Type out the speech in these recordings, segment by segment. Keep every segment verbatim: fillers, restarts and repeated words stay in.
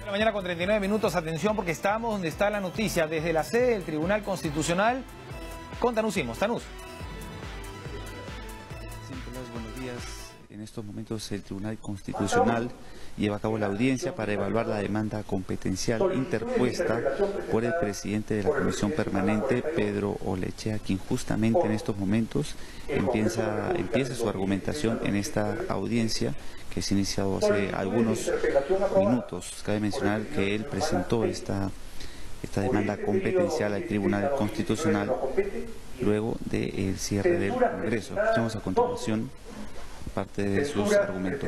La mañana con treinta y nueve minutos, atención porque estamos donde está la noticia, desde la sede del Tribunal Constitucional con Tanús Simos. Tanús. Sí, Nicolás, buenos días. En estos momentos el Tribunal Constitucional lleva a cabo la audiencia para evaluar la demanda competencial interpuesta por el presidente de la Comisión Permanente, Pedro Olechea, quien justamente en estos momentos empieza, empieza su argumentación en esta audiencia que se ha iniciado hace algunos minutos. Cabe mencionar que él presentó esta, esta demanda competencial al Tribunal Constitucional luego del cierre del Congreso. Escuchamos a continuación parte de sus argumentos.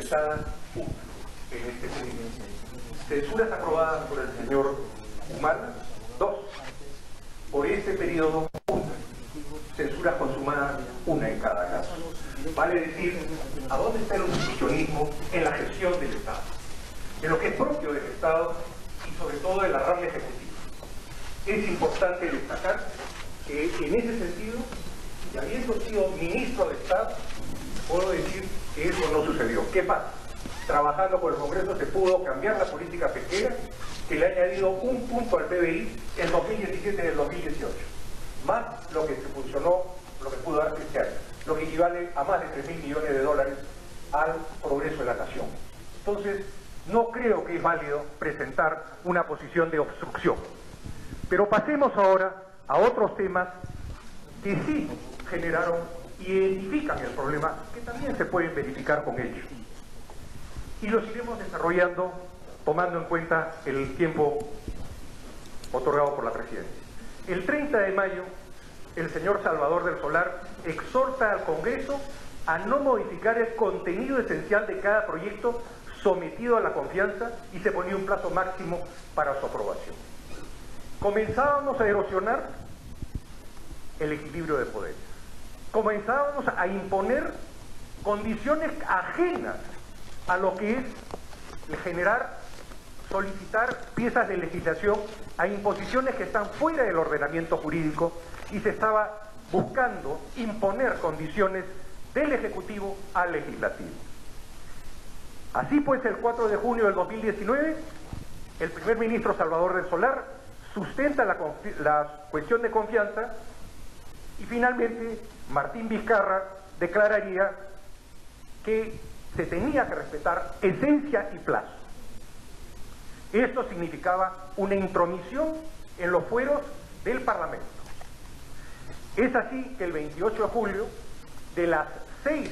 Censuras aprobadas por el señor Humala, dos. Por este periodo, una. Censuras consumadas, una en cada caso. Vale decir, ¿a dónde está el oposicionismo en la gestión del Estado? En lo que es propio del Estado y sobre todo de la rama ejecutiva. Es importante destacar que en ese sentido, y habiendo sido ministro de Estado, puedo decir que eso no sucedió. ¿Qué pasa? Trabajando con el Congreso se pudo cambiar la política pesquera, que le ha añadido un punto al P B I en dos mil diecisiete y el dos mil dieciocho, más lo que se funcionó, lo que pudo darse este año, lo que equivale a más de tres mil millones de dólares al progreso de la nación. Entonces, no creo que es válido presentar una posición de obstrucción. Pero pasemos ahora a otros temas que sí generaron y identifican el problema, que también se pueden verificar con ellos. Y los iremos desarrollando tomando en cuenta el tiempo otorgado por la Presidencia. El treinta de mayo, el señor Salvador del Solar exhorta al Congreso a no modificar el contenido esencial de cada proyecto sometido a la confianza y se ponía un plazo máximo para su aprobación. Comenzábamos a erosionar el equilibrio de poderes. Comenzábamos a imponer condiciones ajenas a lo que es generar, solicitar piezas de legislación a imposiciones que están fuera del ordenamiento jurídico y se estaba buscando imponer condiciones del Ejecutivo al Legislativo. Así pues, el cuatro de junio del dos mil diecinueve, el primer ministro Salvador del Solar sustenta la, la cuestión de confianza y finalmente Martín Vizcarra declararía que se tenía que respetar esencia y plazo. Esto significaba una intromisión en los fueros del Parlamento. Es así que el veintiocho de julio, de, las seis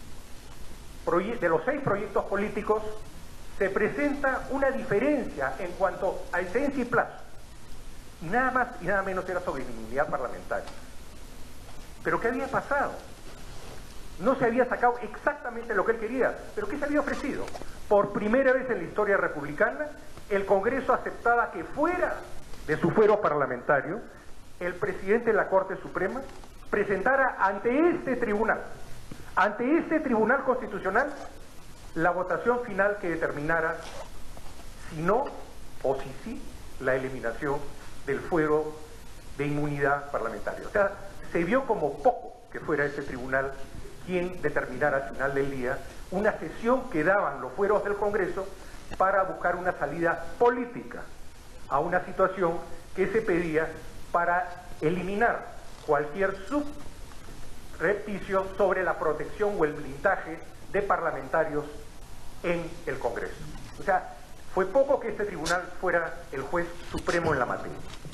de los seis proyectos políticos, se presenta una diferencia en cuanto a esencia y plazo. Y nada más y nada menos era sobre inmunidad parlamentaria. ¿Pero qué había pasado? No se había sacado exactamente lo que él quería, pero ¿qué se había ofrecido? Por primera vez en la historia republicana, el Congreso aceptaba que fuera de su fuero parlamentario, el presidente de la Corte Suprema presentara ante este tribunal, ante este Tribunal Constitucional, la votación final que determinara si no o si sí la eliminación del fuero de inmunidad parlamentaria. O sea, se vio como poco que fuera ese tribunal quien determinara al final del día una sesión que daban los fueros del Congreso para buscar una salida política a una situación que se pedía para eliminar cualquier subrepticio sobre la protección o el blindaje de parlamentarios en el Congreso. O sea, fue poco que este tribunal fuera el juez supremo en la materia.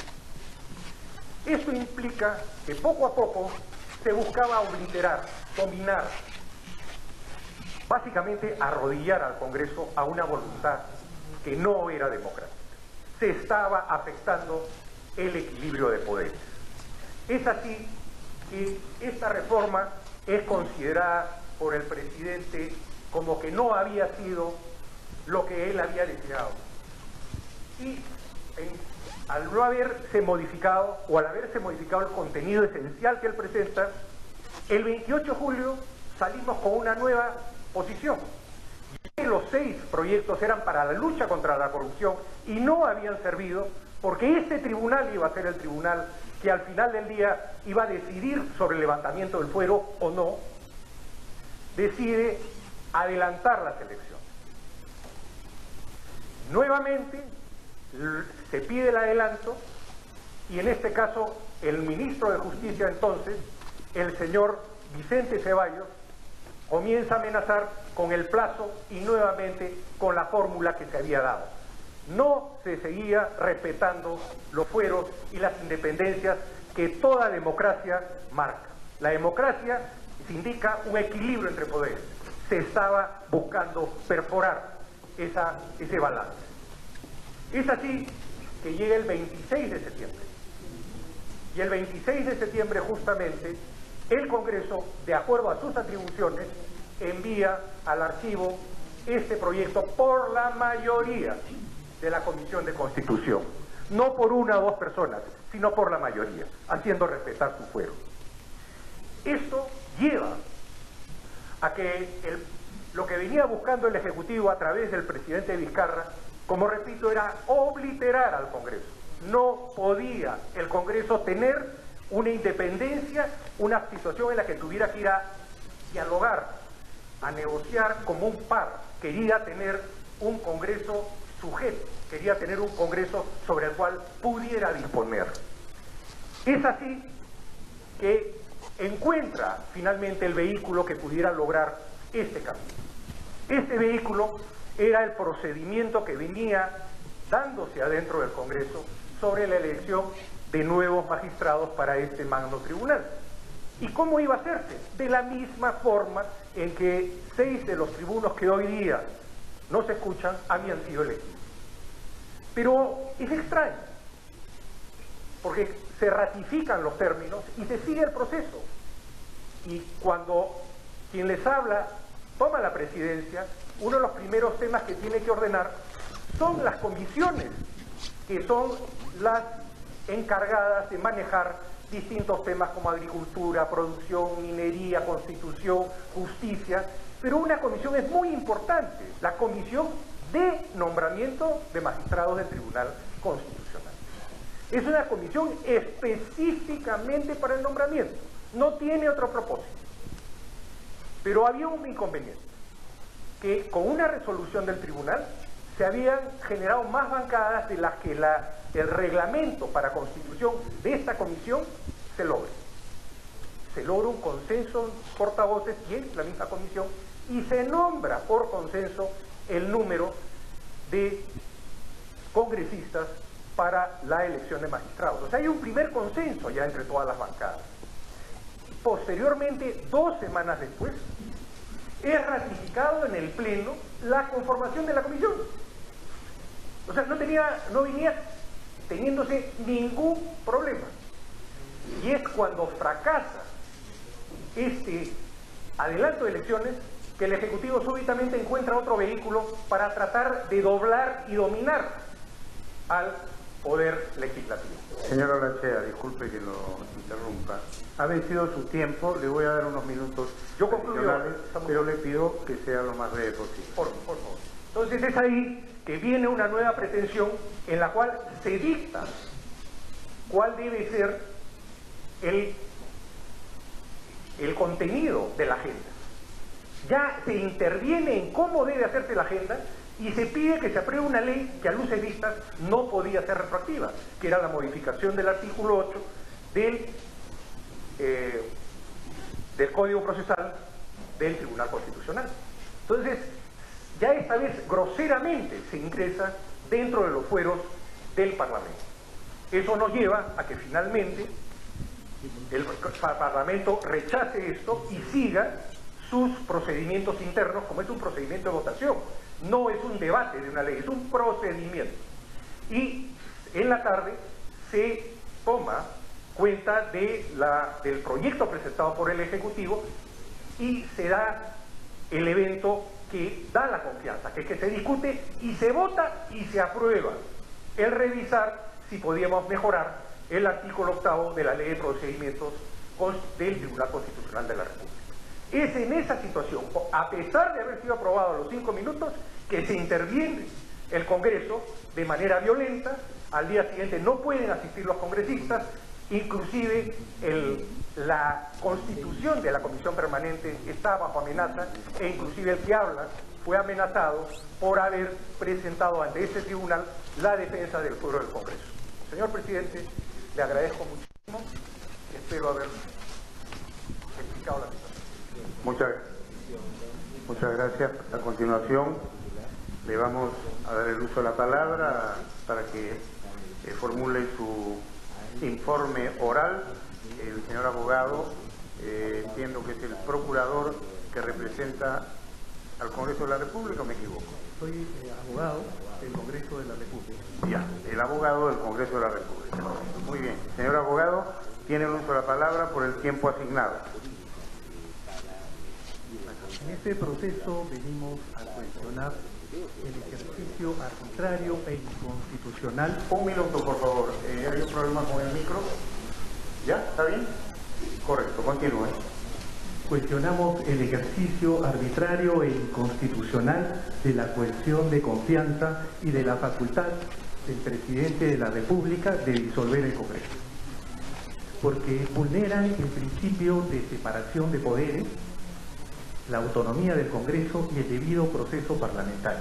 Eso implica que poco a poco se buscaba obliterar, dominar, básicamente arrodillar al Congreso a una voluntad que no era democrática. Se estaba afectando el equilibrio de poderes. Es así que esta reforma es considerada por el presidente como que no había sido lo que él había deseado. Y en al no haberse modificado o al haberse modificado el contenido esencial que él presenta, el veintiocho de julio salimos con una nueva posición. Los seis proyectos eran para la lucha contra la corrupción y no habían servido porque este tribunal iba a ser el tribunal que al final del día iba a decidir sobre el levantamiento del fuero o no, decide adelantar las elecciones. Nuevamente se pide el adelanto y en este caso el ministro de Justicia entonces, el señor Vicente Ceballos, comienza a amenazar con el plazo y nuevamente con la fórmula que se había dado. No se seguía respetando los fueros y las independencias que toda democracia marca. La democracia indica un equilibrio entre poderes. Se estaba buscando perforar esa, ese balance. Es así que llega el veintiséis de septiembre. Y el veintiséis de septiembre justamente el Congreso, de acuerdo a sus atribuciones, envía al archivo este proyecto por la mayoría de la Comisión de Constitución. No por una o dos personas, sino por la mayoría, haciendo respetar su fuero. Esto lleva a que el, lo que venía buscando el Ejecutivo a través del presidente Vizcarra, como repito, era obliterar al Congreso. No podía el Congreso tener una independencia, una situación en la que tuviera que ir a dialogar, a negociar como un par. Quería tener un Congreso sujeto, quería tener un Congreso sobre el cual pudiera disponer. Es así que encuentra finalmente el vehículo que pudiera lograr este camino. Este vehículo era el procedimiento que venía dándose adentro del Congreso sobre la elección de nuevos magistrados para este magno tribunal. ¿Y cómo iba a hacerse? De la misma forma en que seis de los tribunos que hoy día no se escuchan habían sido elegidos. Pero es extraño, porque se ratifican los términos y se sigue el proceso. Y cuando quien les habla toma la presidencia, uno de los primeros temas que tiene que ordenar son las comisiones, que son las encargadas de manejar distintos temas como agricultura, producción, minería, constitución, justicia, pero una comisión es muy importante, la comisión de nombramiento de magistrados del Tribunal Constitucional. Es una comisión específicamente para el nombramiento, no tiene otro propósito. Pero había un inconveniente, que con una resolución del tribunal se habían generado más bancadas de las que la, el reglamento para constitución de esta comisión se logra. Se logra un consenso portavoces y es la misma comisión y se nombra por consenso el número de congresistas para la elección de magistrados. O sea, hay un primer consenso ya entre todas las bancadas. Posteriormente, dos semanas después, es ratificado en el Pleno la conformación de la comisión. O sea, no, tenía, no venía teniéndose ningún problema. Y es cuando fracasa este adelanto de elecciones que el Ejecutivo súbitamente encuentra otro vehículo para tratar de doblar y dominar al Poder Legislativo. Señor Olachea, disculpe que lo interrumpa. Ha vencido su tiempo, le voy a dar unos minutos Yo concluyo, pero le pido que sea lo más breve posible. Por, por favor. Entonces es ahí que viene una nueva pretensión en la cual se dicta cuál debe ser el, el contenido de la agenda. Ya se interviene en cómo debe hacerse la agenda y se pide que se apruebe una ley que a luces vistas no podía ser retroactiva, que era la modificación del artículo ocho del, eh, del Código Procesal del Tribunal Constitucional. Entonces, ya esta vez groseramente se ingresa dentro de los fueros del Parlamento. Eso nos lleva a que finalmente el Parlamento rechace esto y siga sus procedimientos internos, como es un procedimiento de votación. No es un debate de una ley, es un procedimiento. Y en la tarde se toma cuenta de la, del proyecto presentado por el Ejecutivo y se da el evento que da la confianza, que, que se discute y se vota y se aprueba el revisar si podíamos mejorar el artículo octavo de la Ley de Procedimientos del Tribunal Constitucional de la República. Es en esa situación, a pesar de haber sido aprobado a los cinco minutos, que se interviene el Congreso de manera violenta. Al día siguiente no pueden asistir los congresistas, inclusive el, la constitución de la Comisión Permanente está bajo amenaza, e inclusive el que habla fue amenazado por haber presentado ante este tribunal la defensa del fuero del Congreso. Señor presidente, le agradezco muchísimo y espero haber explicado la situación. Muchas, muchas gracias. A continuación le vamos a dar el uso de la palabra para que eh, formule su informe oral el señor abogado, eh, entiendo que es el procurador que representa al Congreso de la República, ¿o me equivoco? Soy eh, abogado del Congreso de la República. Ya, el abogado del Congreso de la República. Muy bien. Señor abogado, tiene el uso de la palabra por el tiempo asignado. En este proceso venimos a cuestionar el ejercicio arbitrario e inconstitucional. Un minuto, por favor. Eh, ¿Hay un problema con el micro? ¿Ya? ¿Está bien? Correcto, continúe. Cuestionamos el ejercicio arbitrario e inconstitucional de la coerción de confianza y de la facultad del presidente de la República de disolver el Congreso, porque vulneran el principio de separación de poderes, la autonomía del Congreso y el debido proceso parlamentario.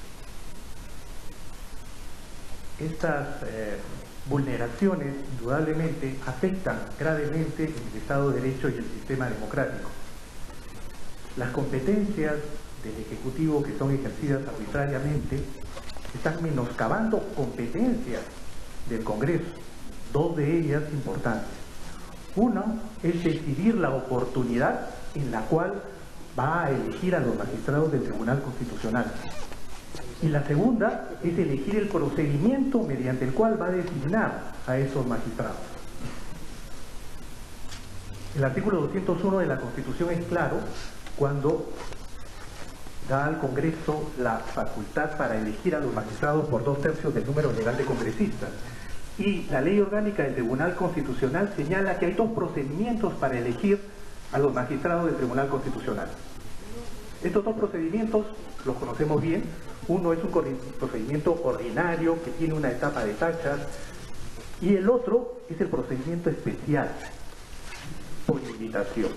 Estas eh, vulneraciones indudablemente afectan gravemente el Estado de Derecho y el sistema democrático. Las competencias del Ejecutivo que son ejercidas arbitrariamente están menoscabando competencias del Congreso, dos de ellas importantes. Uno es decidir la oportunidad en la cual va a elegir a los magistrados del Tribunal Constitucional. Y la segunda es elegir el procedimiento mediante el cual va a designar a esos magistrados. El artículo doscientos uno de la Constitución es claro cuando da al Congreso la facultad para elegir a los magistrados por dos tercios del número legal de congresistas. Y la ley orgánica del Tribunal Constitucional señala que hay dos procedimientos para elegir a los magistrados del Tribunal Constitucional. Estos dos procedimientos los conocemos bien. Uno es un procedimiento ordinario que tiene una etapa de tachas y el otro es el procedimiento especial por invitación.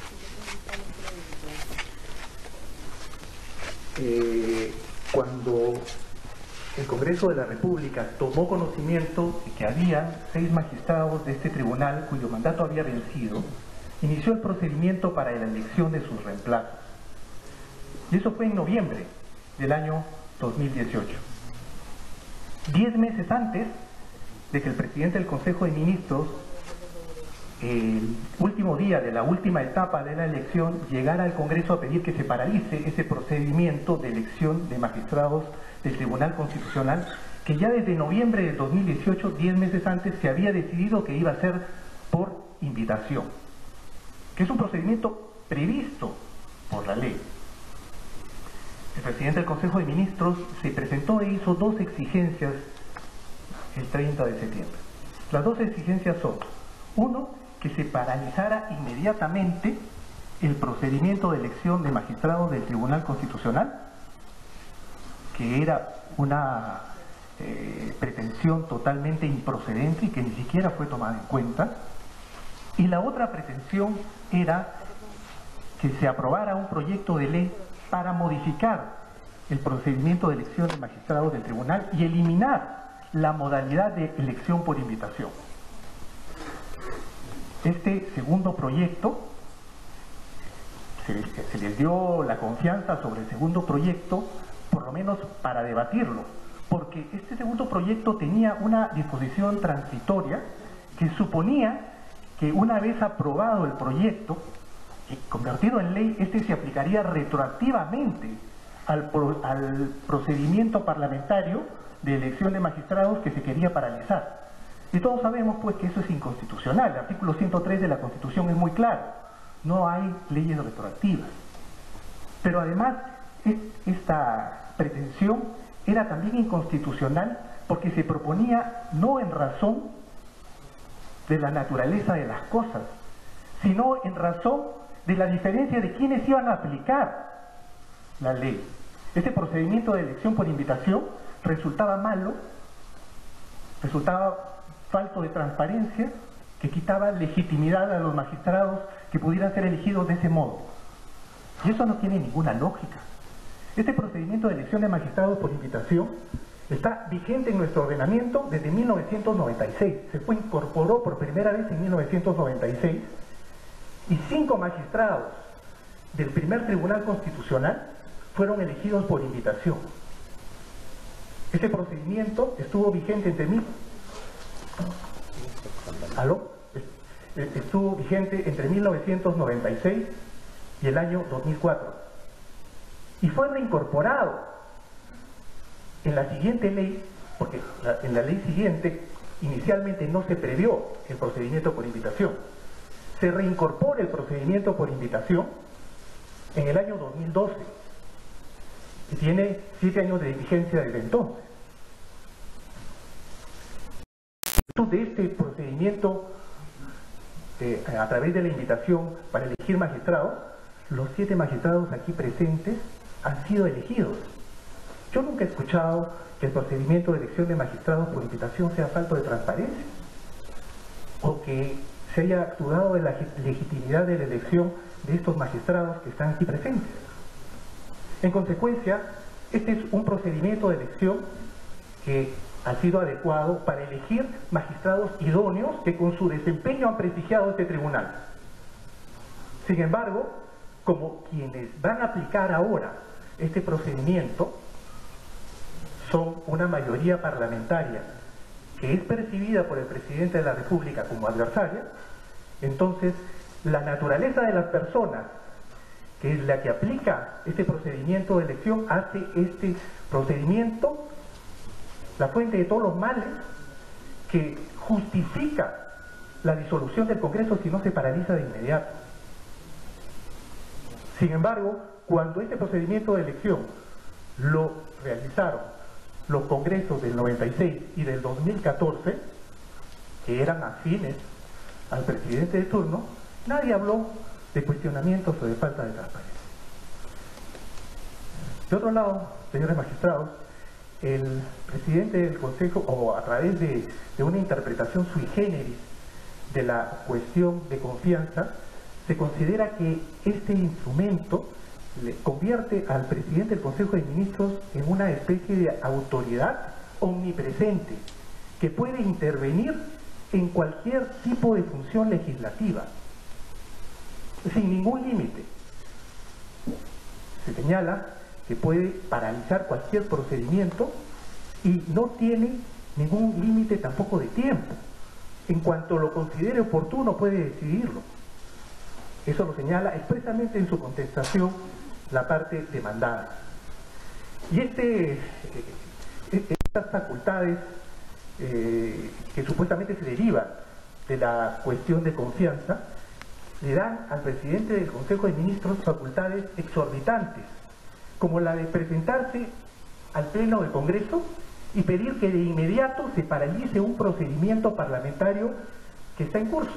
Eh, cuando el Congreso de la República tomó conocimiento de que había seis magistrados de este tribunal cuyo mandato había vencido, inició el procedimiento para la elección de sus reemplazos. Y eso fue en noviembre del año dos mil dieciocho. Diez meses antes de que el presidente del Consejo de Ministros, el último día de la última etapa de la elección, llegara al Congreso a pedir que se paralice ese procedimiento de elección de magistrados del Tribunal Constitucional, que ya desde noviembre de dos mil dieciocho, diez meses antes, se había decidido que iba a ser por invitación, que es un procedimiento previsto por la ley. El presidente del Consejo de Ministros se presentó e hizo dos exigencias el treinta de septiembre. Las dos exigencias son: uno, que se paralizara inmediatamente el procedimiento de elección de magistrados del Tribunal Constitucional, que era una eh, pretensión totalmente improcedente y que ni siquiera fue tomada en cuenta. Y la otra pretensión era que se aprobara un proyecto de ley para modificar el procedimiento de elección de magistrados del tribunal y eliminar la modalidad de elección por invitación. Este segundo proyecto, se, se les dio la confianza sobre el segundo proyecto, por lo menos para debatirlo, porque este segundo proyecto tenía una disposición transitoria que suponía que una vez aprobado el proyecto, y convertido en ley, este se aplicaría retroactivamente al, pro, al procedimiento parlamentario de elección de magistrados que se quería paralizar. Y todos sabemos pues que eso es inconstitucional. El artículo ciento tres de la Constitución es muy claro: no hay leyes retroactivas. Pero además, esta pretensión era también inconstitucional porque se proponía no en razón de la naturaleza de las cosas, sino en razón de la diferencia de quienes iban a aplicar la ley. Este procedimiento de elección por invitación resultaba malo, resultaba falto de transparencia, que quitaba legitimidad a los magistrados que pudieran ser elegidos de ese modo. Y eso no tiene ninguna lógica. Este procedimiento de elección de magistrados por invitación está vigente en nuestro ordenamiento desde mil novecientos noventa y seis. Se fue, incorporó por primera vez en mil novecientos noventa y seis y cinco magistrados del primer Tribunal Constitucional fueron elegidos por invitación. Este procedimiento estuvo vigente entre mil... ¿Aló? Estuvo vigente entre mil novecientos noventa y seis y el año dos mil cuatro. Y fue reincorporado en la siguiente ley, porque la, en la ley siguiente inicialmente no se previó el procedimiento por invitación. Se reincorpora el procedimiento por invitación en el año dos mil doce y tiene siete años de vigencia desde entonces. De este procedimiento eh, a través de la invitación para elegir magistrados, los siete magistrados aquí presentes han sido elegidos. Yo nunca he escuchado que el procedimiento de elección de magistrados por invitación sea falto de transparencia o que se haya dudado de la legitimidad de la elección de estos magistrados que están aquí presentes. En consecuencia, este es un procedimiento de elección que ha sido adecuado para elegir magistrados idóneos que con su desempeño han prestigiado este tribunal. Sin embargo, como quienes van a aplicar ahora este procedimiento son una mayoría parlamentaria que es percibida por el presidente de la República como adversaria, entonces la naturaleza de las personas, que es la que aplica este procedimiento de elección, hace este procedimiento la fuente de todos los males, que justifica la disolución del Congreso si no se paraliza de inmediato. Sin embargo, cuando este procedimiento de elección lo realizaron los congresos del noventa y seis y del dos mil catorce, que eran afines al presidente de turno, nadie habló de cuestionamientos o de falta de transparencia. De otro lado, señores magistrados, el presidente del Consejo, o a través de, de una interpretación sui generis de la cuestión de confianza, se considera que este instrumento le convierte al presidente del Consejo de Ministros en una especie de autoridad omnipresente que puede intervenir en cualquier tipo de función legislativa sin ningún límite. Se señala que puede paralizar cualquier procedimiento y no tiene ningún límite tampoco de tiempo. En cuanto lo considere oportuno puede decidirlo. Eso lo señala expresamente en su contestación la parte demandada. Y este, estas facultades eh, que supuestamente se derivan de la cuestión de confianza, le dan al presidente del Consejo de Ministros facultades exorbitantes, como la de presentarse al Pleno del Congreso y pedir que de inmediato se paralice un procedimiento parlamentario que está en curso.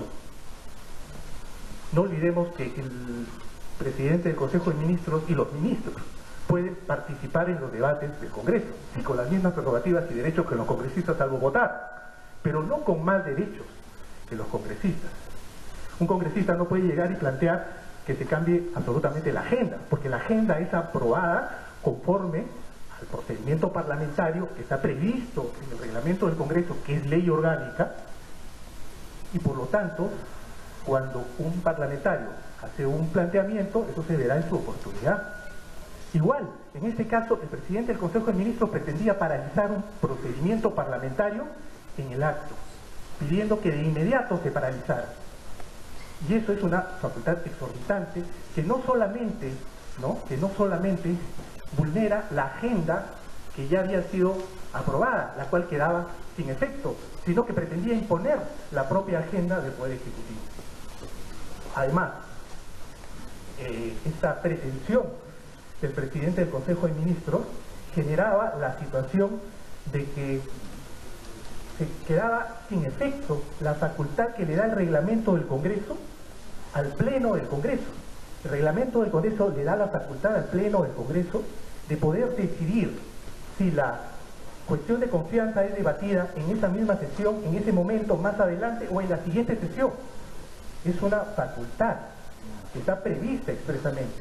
No olvidemos que el presidente del Consejo de Ministros y los ministros pueden participar en los debates del Congreso, sí, con las mismas prerrogativas y derechos que los congresistas, salvo votar, pero no con más derechos que los congresistas. Un congresista no puede llegar y plantear que se cambie absolutamente la agenda, porque la agenda es aprobada conforme al procedimiento parlamentario que está previsto en el reglamento del Congreso, que es ley orgánica, y por lo tanto, cuando un parlamentario hace un planteamiento, eso se verá en su oportunidad. Igual, en este caso, el presidente del Consejo de Ministros pretendía paralizar un procedimiento parlamentario en el acto, pidiendo que de inmediato se paralizara. Y eso es una facultad exorbitante que no solamente, ¿no? que no solamente vulnera la agenda que ya había sido aprobada, la cual quedaba sin efecto, sino que pretendía imponer la propia agenda del Poder Ejecutivo. Además, eh, esta pretensión del presidente del Consejo de Ministros generaba la situación de que se quedaba sin efecto la facultad que le da el reglamento del Congreso al Pleno del Congreso. El reglamento del Congreso le da la facultad al Pleno del Congreso de poder decidir si la cuestión de confianza es debatida en esa misma sesión, en ese momento, más adelante o en la siguiente sesión. Es una facultad que está prevista expresamente.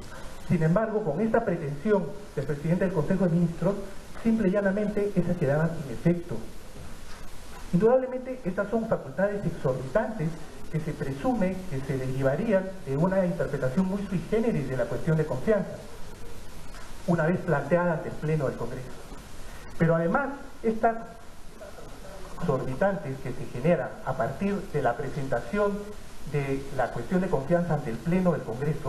Sin embargo, con esta pretensión del presidente del Consejo de Ministros, simple y llanamente esas quedaban sin efecto. Indudablemente, estas son facultades exorbitantes que se presume que se derivarían de una interpretación muy sui generis de la cuestión de confianza, una vez planteada ante el Pleno del Congreso. Pero además, estas exorbitantes que se generan a partir de la presentación de la cuestión de confianza ante el Pleno del Congreso,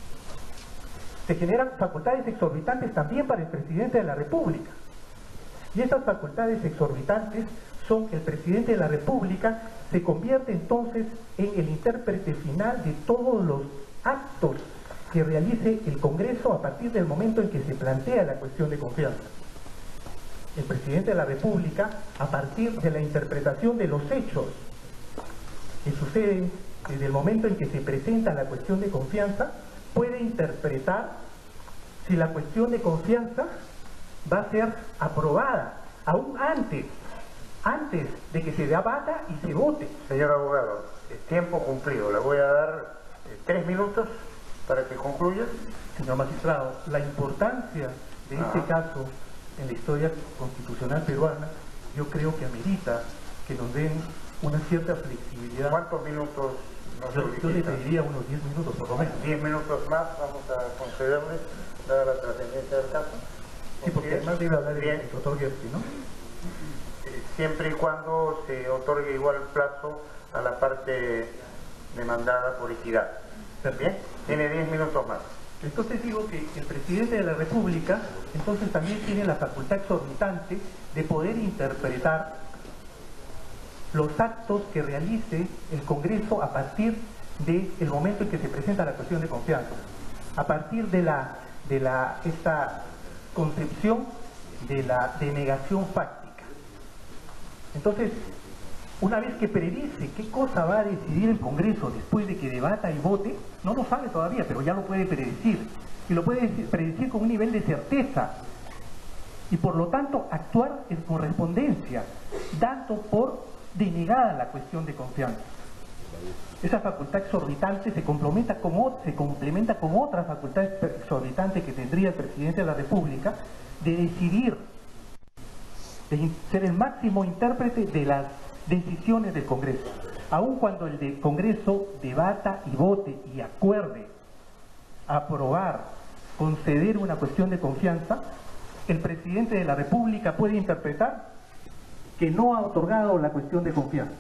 se generan facultades exorbitantes también para el presidente de la República. Y estas facultades exorbitantes son que el presidente de la República se convierte entonces en el intérprete final de todos los actos que realice el Congreso a partir del momento en que se plantea la cuestión de confianza. El presidente de la República, a partir de la interpretación de los hechos que suceden desde el momento en que se presenta la cuestión de confianza, puede interpretar si la cuestión de confianza va a ser aprobada, aún antes, antes de que se debata y se vote. Señor abogado, tiempo cumplido. Le voy a dar eh, tres minutos para que concluya. Señor magistrado, la importancia de Ajá. este caso en la historia constitucional peruana, yo creo que amerita que nos den una cierta flexibilidad. ¿Cuántos minutos nos Yo, yo le solicitan? pediría unos diez minutos por lo menos. Diez minutos más vamos a concederles, dada la trascendencia del caso. Sí, porque además debe hablar el Bien. doctor Gersi, ¿no? Eh, Siempre y cuando se otorgue igual plazo a la parte demandada por equidad. Bien, tiene diez minutos más. Entonces digo que el presidente de la República entonces también tiene la facultad exorbitante de poder interpretar los actos que realice el Congreso a partir del momento en que se presenta la cuestión de confianza, a partir de la de la esta concepción de la denegación fáctica. Entonces, una vez que predice qué cosa va a decidir el Congreso después de que debata y vote, no lo sabe todavía, pero ya lo puede predecir. Y lo puede predecir con un nivel de certeza. Y por lo tanto, actuar en correspondencia, dando por denegada la cuestión de confianza. Esa facultad exorbitante se complementa con, se complementa con otra facultad exorbitante que tendría el presidente de la República de decidir, de ser el máximo intérprete de las decisiones del Congreso. Aun cuando el de Congreso debata y vote y acuerde aprobar, conceder una cuestión de confianza, el presidente de la República puede interpretar que no ha otorgado la cuestión de confianza.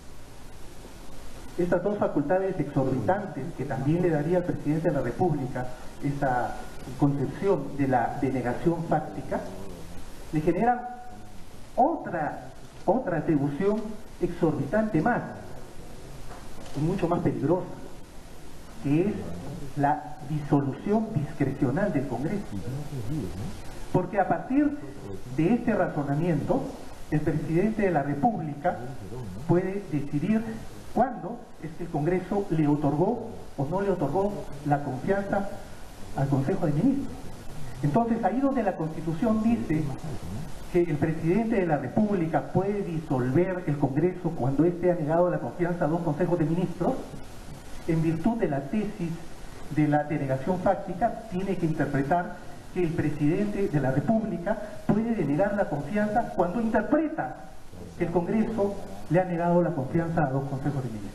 Estas dos facultades exorbitantes que también le daría al presidente de la República esa concepción de la denegación fáctica, le generan otra, otra atribución exorbitante más, y mucho más peligrosa, que es la disolución discrecional del Congreso. Porque a partir de este razonamiento, el presidente de la República puede decidir cuándo es que el Congreso le otorgó o no le otorgó la confianza al Consejo de Ministros. Entonces, ahí donde la Constitución dice que el presidente de la República puede disolver el Congreso cuando éste ha negado la confianza a dos consejos de ministros, en virtud de la tesis de la denegación fáctica, tiene que interpretar que el presidente de la República puede denegar la confianza cuando interpreta que el Congreso le ha negado la confianza a dos consejos de ministros.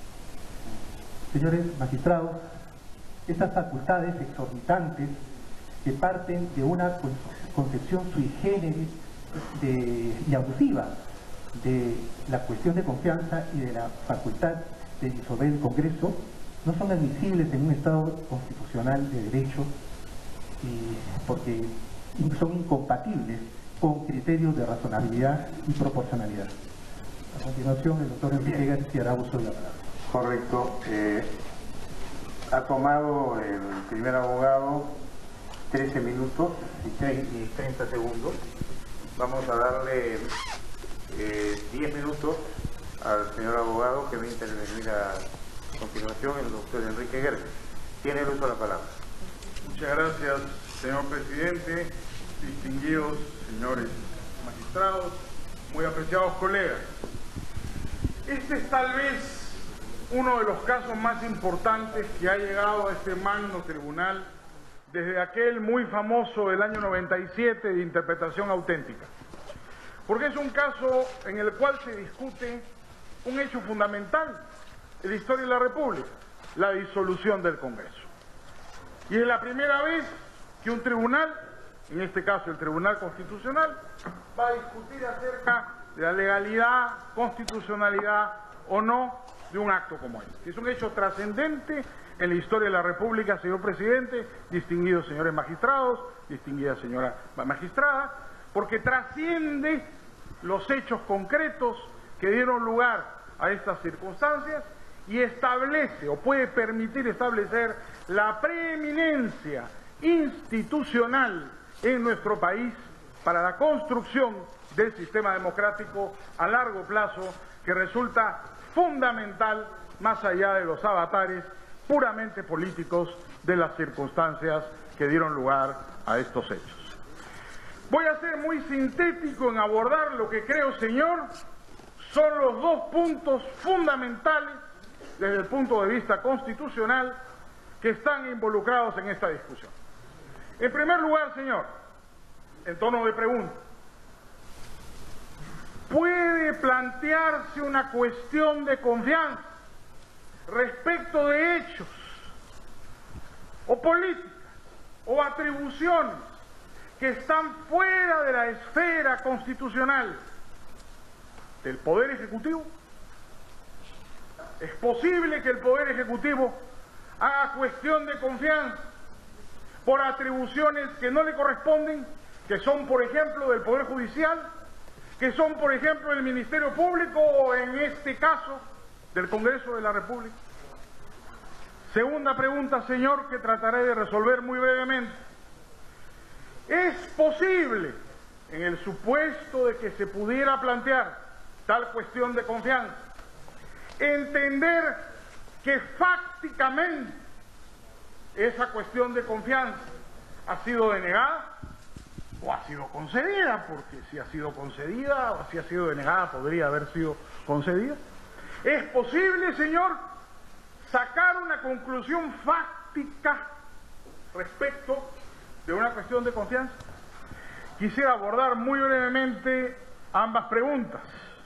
Señores magistrados, estas facultades exorbitantes que parten de una concepción sui generis de, y abusiva de la cuestión de confianza y de la facultad de disolver el Congreso, no son admisibles en un Estado constitucional de derecho, y porque son incompatibles con criterios de razonabilidad y proporcionalidad. A continuación, el doctor Enrique García hará uso de la palabra. Correcto. Eh, ha tomado el primer abogado trece minutos y treinta segundos. Vamos a darle eh, diez minutos al señor abogado que va a intervenir a continuación, el doctor Enrique Gersi. Tiene el uso de la palabra. Muchas gracias, señor presidente, distinguidos señores magistrados, muy apreciados colegas. Este es tal vez uno de los casos más importantes que ha llegado a este magno tribunal desde aquel muy famoso del año noventa y siete de interpretación auténtica, porque es un caso en el cual se discute un hecho fundamental en la historia de la República, la disolución del Congreso. Y es la primera vez que un tribunal, en este caso el Tribunal Constitucional, va a discutir acerca de la legalidad, constitucionalidad o no de un acto como este. Es un hecho trascendente en la historia de la República, señor presidente, distinguidos señores magistrados, distinguida señora magistrada, porque trasciende los hechos concretos que dieron lugar a estas circunstancias y establece o puede permitir establecer la preeminencia institucional en nuestro país para la construcción del sistema democrático a largo plazo, que resulta fundamental más allá de los avatares puramente políticos de las circunstancias que dieron lugar a estos hechos. Voy a ser muy sintético en abordar lo que creo, señor, son los dos puntos fundamentales desde el punto de vista constitucional que están involucrados en esta discusión. En primer lugar, señor, en tono de pregunta, ¿puede plantearse una cuestión de confianza respecto de hechos o políticas o atribuciones que están fuera de la esfera constitucional del Poder Ejecutivo? ¿Es posible que el Poder Ejecutivo haga cuestión de confianza por atribuciones que no le corresponden, que son, por ejemplo, del Poder Judicial, que son, por ejemplo, del Ministerio Público o, en este caso, del Congreso de la República? Segunda pregunta, señor, que trataré de resolver muy brevemente. ¿Es posible, en el supuesto de que se pudiera plantear tal cuestión de confianza, entender que fácticamente esa cuestión de confianza ha sido denegada o ha sido concedida? Porque si ha sido concedida o si ha sido denegada, podría haber sido concedida. ¿Es posible, señor, sacar una conclusión fáctica respecto de una cuestión de confianza? Quisiera abordar muy brevemente ambas preguntas.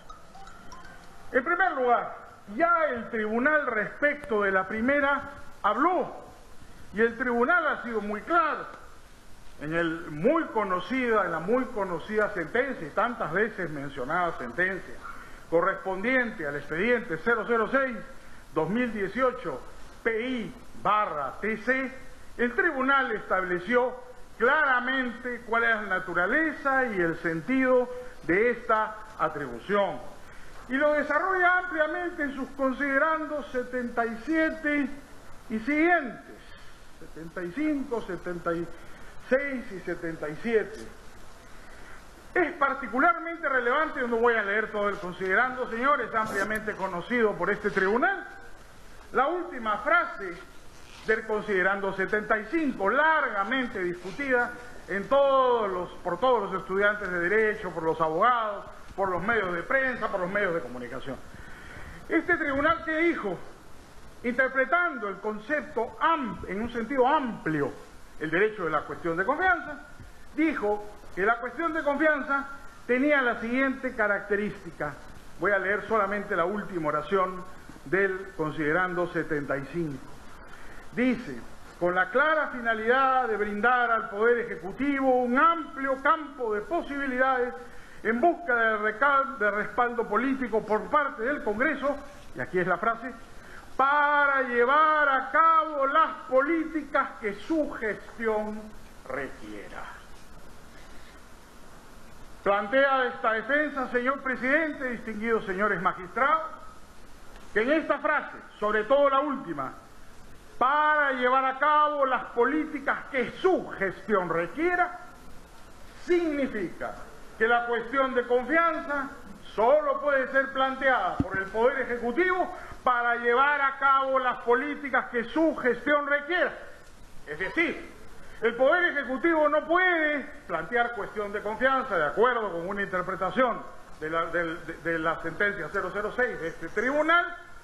En primer lugar, ya el tribunal respecto de la primera habló, y el tribunal ha sido muy claro en el muy conocida, en la muy conocida sentencia y tantas veces mencionada sentencia correspondiente al expediente cero cero seis dos mil dieciocho P I barra T C. El tribunal estableció claramente cuál es la naturaleza y el sentido de esta atribución, y lo desarrolla ampliamente en sus considerandos setenta y siete y siguientes, setenta y cinco, setenta y seis y setenta y siete. Es particularmente relevante, no voy a leer todo el considerando, señores, ampliamente conocido por este tribunal, la última frase del considerando setenta y cinco, largamente discutida en todos los, por todos los estudiantes de Derecho, por los abogados, por los medios de prensa, por los medios de comunicación. Este tribunal, que dijo, interpretando el concepto en un sentido amplio, el derecho de la cuestión de confianza, dijo que la cuestión de confianza tenía la siguiente característica. Voy a leer solamente la última oración del considerando setenta y cinco. Dice: con la clara finalidad de brindar al Poder Ejecutivo un amplio campo de posibilidades en busca del de respaldo político por parte del Congreso, y aquí es la frase, para llevar a cabo las políticas que su gestión requiera. Plantea esta defensa, señor presidente, distinguidos señores magistrados, que en esta frase, sobre todo la última, para llevar a cabo las políticas que su gestión requiera, significa que la cuestión de confianza solo puede ser planteada por el Poder Ejecutivo para llevar a cabo las políticas que su gestión requiera. Es decir, el Poder Ejecutivo no puede plantear cuestión de confianza de acuerdo con una interpretación de la, de, de, de la sentencia cero cero seis de este tribunal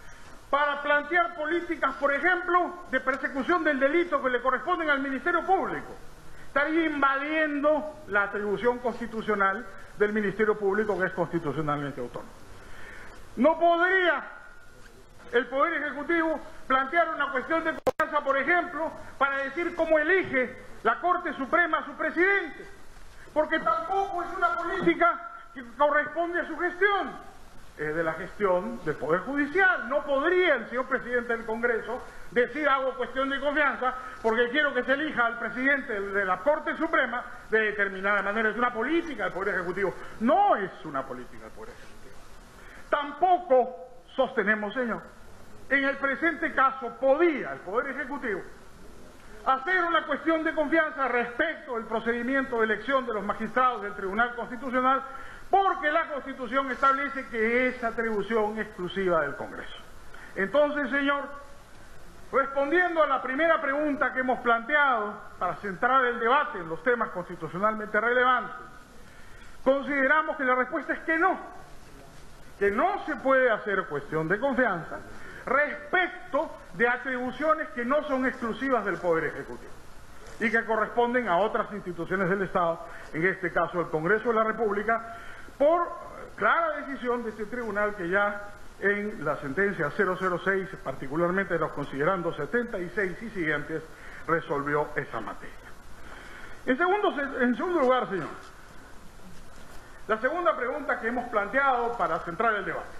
para plantear políticas, por ejemplo, de persecución del delito que le corresponden al Ministerio Público. Estaría invadiendo la atribución constitucional del Ministerio Público, que es constitucionalmente autónomo. No podría el Poder Ejecutivo plantear una cuestión de confianza, por ejemplo, para decir cómo elige la Corte Suprema a su presidente, porque tampoco es una política que corresponde a su gestión. Es de la gestión del Poder Judicial. No podría el señor presidente del Congreso decir hago cuestión de confianza porque quiero que se elija al presidente de la Corte Suprema de determinada manera. Es una política del Poder Ejecutivo. No es una política del Poder Ejecutivo. Tampoco sostenemos, señor, en el presente caso podía el Poder Ejecutivo hacer una cuestión de confianza respecto del procedimiento de elección de los magistrados del Tribunal Constitucional, porque la Constitución establece que es atribución exclusiva del Congreso. Entonces, señor, respondiendo a la primera pregunta que hemos planteado para centrar el debate en los temas constitucionalmente relevantes, consideramos que la respuesta es que no, que no se puede hacer cuestión de confianza respecto de atribuciones que no son exclusivas del Poder Ejecutivo y que corresponden a otras instituciones del Estado, en este caso el Congreso de la República, por clara decisión de este tribunal que ya en la sentencia cero cero seis, particularmente los considerando setenta y seis y siguientes, resolvió esa materia. En segundo, en segundo lugar, señor, la segunda pregunta que hemos planteado para centrar el debate.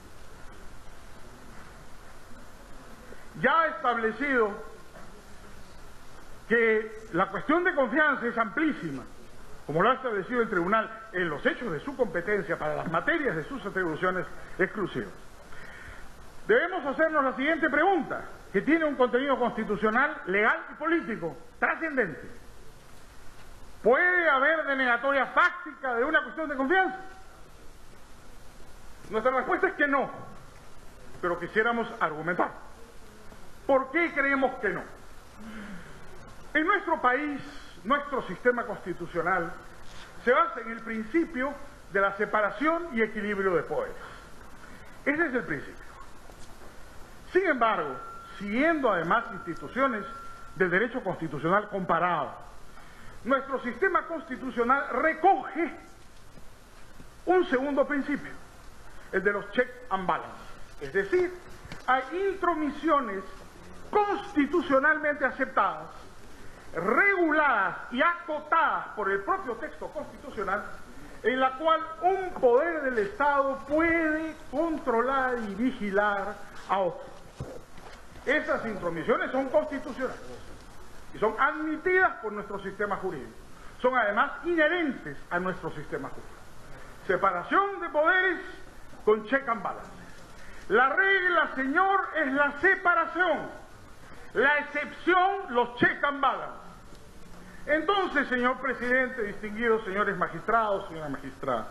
Ya establecido que la cuestión de confianza es amplísima, como lo ha establecido el tribunal en los hechos de su competencia para las materias de sus atribuciones exclusivas. Debemos hacernos la siguiente pregunta, que tiene un contenido constitucional, legal y político trascendente. ¿Puede haber denegatoria fáctica de una cuestión de confianza? Nuestra respuesta es que no, pero quisiéramos argumentar. ¿Por qué creemos que no? En nuestro país, nuestro sistema constitucional se basa en el principio de la separación y equilibrio de poderes. Ese es el principio. Sin embargo, siguiendo además instituciones del derecho constitucional comparado, nuestro sistema constitucional recoge un segundo principio, el de los check and balance. Es decir, hay intromisiones constitucionalmente aceptadas, reguladas y acotadas por el propio texto constitucional, en la cual un poder del Estado puede controlar y vigilar a otro. Esas intromisiones son constitucionales y son admitidas por nuestro sistema jurídico. Son además inherentes a nuestro sistema jurídico. Separación de poderes con check and balance. La regla, señor, es la separación. La excepción, los check and balance. Entonces, señor presidente, distinguidos señores magistrados, señora magistrada,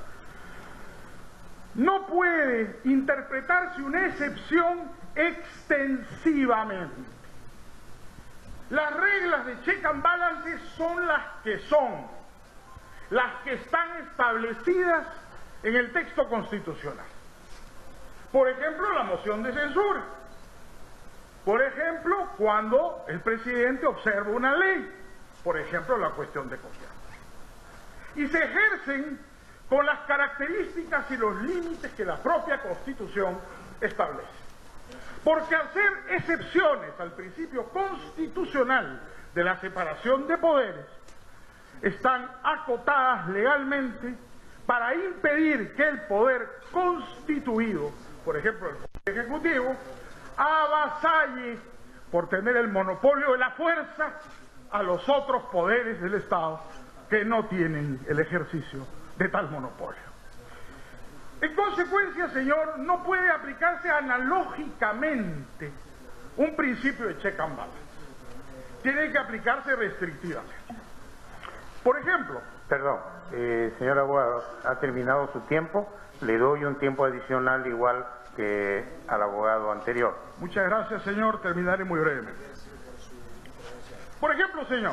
no puede interpretarse una excepción extensivamente. Las reglas de check and balance son las que son, las que están establecidas en el texto constitucional. Por ejemplo, la moción de censura. Por ejemplo, cuando el presidente observa una ley. Por ejemplo, la cuestión de confianza. Y se ejercen con las características y los límites que la propia Constitución establece. Porque al ser excepciones al principio constitucional de la separación de poderes, están acotadas legalmente para impedir que el poder constituido, por ejemplo el Poder Ejecutivo, avasalle por tener el monopolio de la fuerza a los otros poderes del Estado que no tienen el ejercicio de tal monopolio. En consecuencia, señor, no puede aplicarse analógicamente un principio de check and balance. Tiene que aplicarse restrictivamente. Por ejemplo... Perdón, eh, señor abogado, ha terminado su tiempo. Le doy un tiempo adicional igual que al abogado anterior. Muchas gracias, señor. Terminaré muy brevemente. Por ejemplo, señor,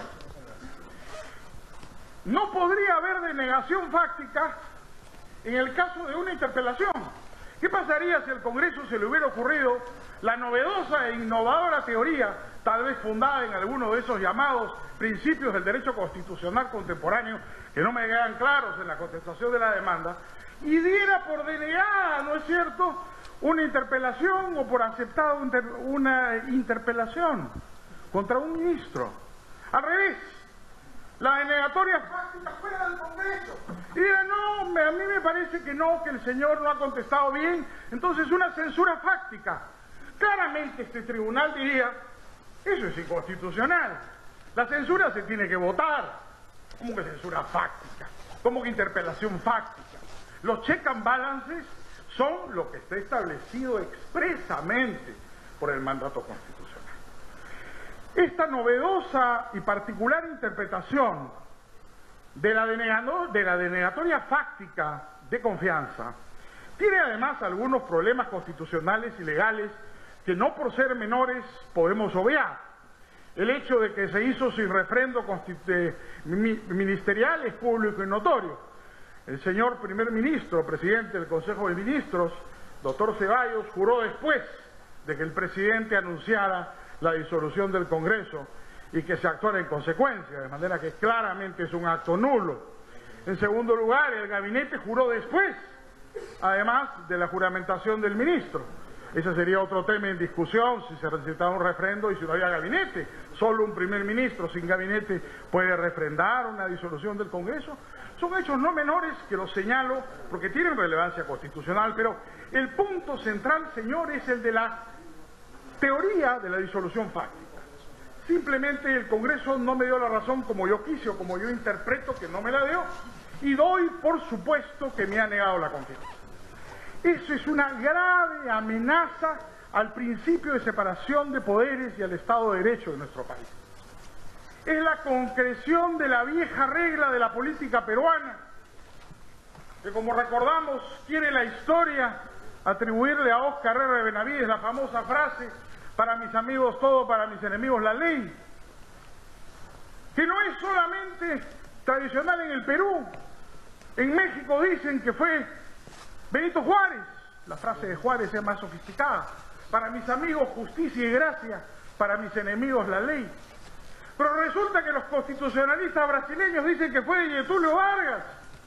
no podría haber denegación fáctica en el caso de una interpelación. ¿Qué pasaría si al Congreso se le hubiera ocurrido la novedosa e innovadora teoría, tal vez fundada en alguno de esos llamados principios del derecho constitucional contemporáneo, que no me quedan claros en la contestación de la demanda, y diera por denegada, ¿no es cierto?, una interpelación o por aceptada una interpelación contra un ministro? Al revés, la denegatoria fáctica fuera del Congreso. Y dirán, no, me, a mí me parece que no, que el señor no ha contestado bien, entonces una censura fáctica. Claramente este tribunal diría, eso es inconstitucional. La censura se tiene que votar. ¿Cómo que censura fáctica? ¿Cómo que interpelación fáctica? Los check and balances son lo que está establecido expresamente por el mandato constitucional. Esta novedosa y particular interpretación de la, denegado, de la denegatoria fáctica de confianza tiene además algunos problemas constitucionales y legales que no por ser menores podemos obviar. El hecho de que se hizo sin refrendo ministerial es público y notorio. El señor primer ministro, presidente del Consejo de Ministros, doctor Ceballos, juró después de que el presidente anunciara la disolución del Congreso y que se actuara en consecuencia, de manera que claramente es un acto nulo. En segundo lugar, el gabinete juró después, además de la juramentación del ministro. Ese sería otro tema en discusión, si se necesitaba un refrendo y si no había gabinete. Solo un primer ministro sin gabinete puede refrendar una disolución del Congreso. Son hechos no menores que los señalo porque tienen relevancia constitucional, pero el punto central, señor, es el de la teoría de la disolución fáctica. Simplemente el Congreso no me dio la razón como yo quise o como yo interpreto que no me la dio, y doy por supuesto que me ha negado la confianza. Eso es una grave amenaza al principio de separación de poderes y al Estado de Derecho de nuestro país. Es la concreción de la vieja regla de la política peruana, que como recordamos quiere la historia atribuirle a Óscar R. Benavides la famosa frase, para mis amigos todo, para mis enemigos la ley, que no es solamente tradicional en el Perú. En México dicen que fue Benito Juárez, la frase de Juárez es más sofisticada, para mis amigos justicia y gracia, para mis enemigos la ley. Pero resulta que los constitucionalistas brasileños dicen que fue de Getúlio Vargas,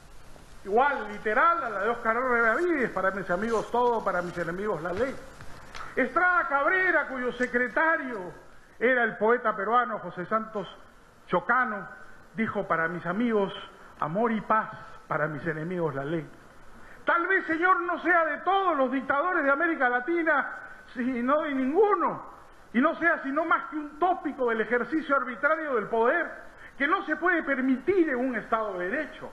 igual, literal, a la de Óscar R. Benavides, para mis amigos todo, para mis enemigos la ley. Estrada Cabrera, cuyo secretario era el poeta peruano José Santos Chocano, dijo, para mis amigos amor y paz, para mis enemigos la ley. Tal vez, señor, no sea de todos los dictadores de América Latina, sino de ninguno, y no sea sino más que un tópico del ejercicio arbitrario del poder, que no se puede permitir en un Estado de Derecho.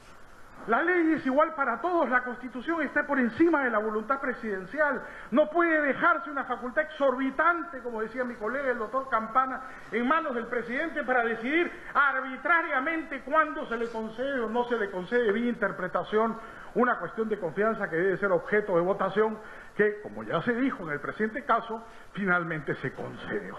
La ley es igual para todos, la Constitución está por encima de la voluntad presidencial, no puede dejarse una facultad exorbitante, como decía mi colega el doctor Campana, en manos del presidente para decidir arbitrariamente cuándo se le concede o no se le concede vía interpretación una cuestión de confianza que debe ser objeto de votación que, como ya se dijo en el presente caso, finalmente se concedió.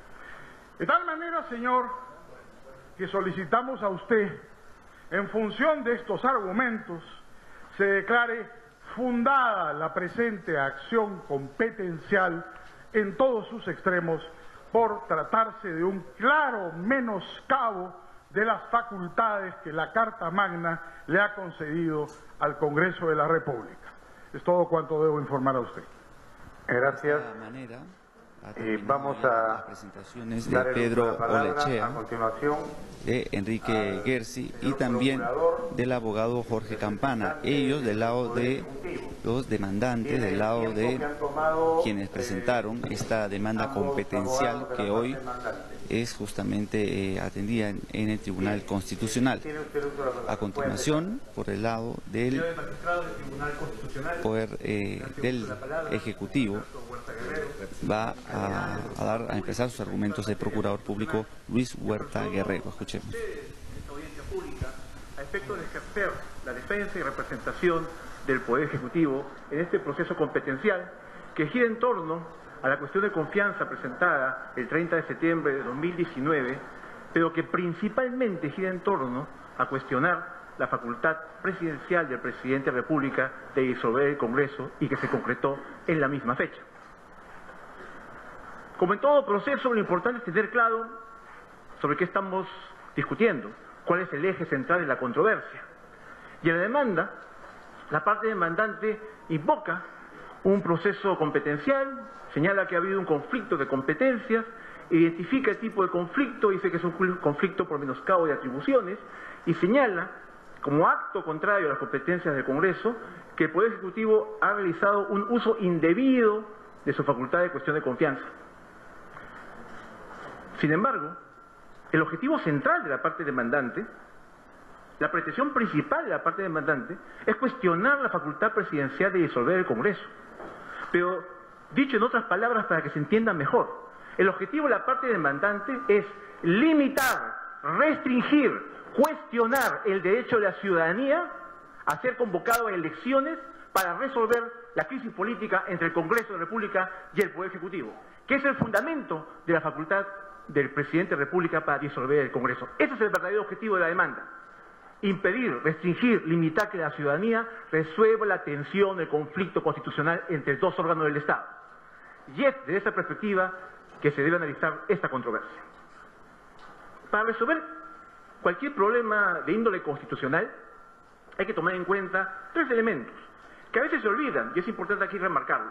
De tal manera, señor, que solicitamos a usted, en función de estos argumentos, se declare fundada la presente acción competencial en todos sus extremos por tratarse de un claro menoscabo de las facultades que la Carta Magna le ha concedido al Congreso de la República. Es todo cuanto debo informar a usted. Gracias. De esta manera, Eh, vamos a las presentaciones de dar Pedro la palabra Olechea, a continuación de Enrique Gersi y también del abogado Jorge Campana, ellos del lado de los demandantes, del lado de quienes presentaron esta demanda competencial que hoy es justamente eh, atendida en, en el Tribunal Constitucional. A continuación, por el lado del Poder eh, del Ejecutivo, va a, a dar a empezar sus argumentos el Procurador Público Luis Huerta Guerrero. Escuchemos. Esta audiencia pública a efecto de ejercer la defensa y representación del Poder Ejecutivo en este proceso competencial que gira en torno a la cuestión de confianza presentada el treinta de septiembre de dos mil diecinueve, pero que principalmente gira en torno a cuestionar la facultad presidencial del presidente de la República de disolver el Congreso y que se concretó en la misma fecha. Como en todo proceso, lo importante es tener claro sobre qué estamos discutiendo, cuál es el eje central de la controversia. Y en la demanda, la parte demandante invoca un proceso competencial, señala que ha habido un conflicto de competencias, identifica el tipo de conflicto, dice que es un conflicto por menoscabo de atribuciones, y señala, como acto contrario a las competencias del Congreso, que el Poder Ejecutivo ha realizado un uso indebido de su facultad de cuestión de confianza. Sin embargo, el objetivo central de la parte demandante, la pretensión principal de la parte demandante, es cuestionar la facultad presidencial de disolver el Congreso. Pero, dicho en otras palabras para que se entienda mejor, el objetivo de la parte demandante es limitar, restringir, cuestionar el derecho de la ciudadanía a ser convocado a elecciones para resolver la crisis política entre el Congreso de la República y el Poder Ejecutivo, que es el fundamento de la facultad del presidente de la República para disolver el Congreso. Ese es el verdadero objetivo de la demanda. Impedir, restringir, limitar que la ciudadanía resuelva la tensión, el conflicto constitucional entre dos órganos del Estado. Y es desde esa perspectiva que se debe analizar esta controversia. Para resolver cualquier problema de índole constitucional, hay que tomar en cuenta tres elementos, que a veces se olvidan, y es importante aquí remarcarlo.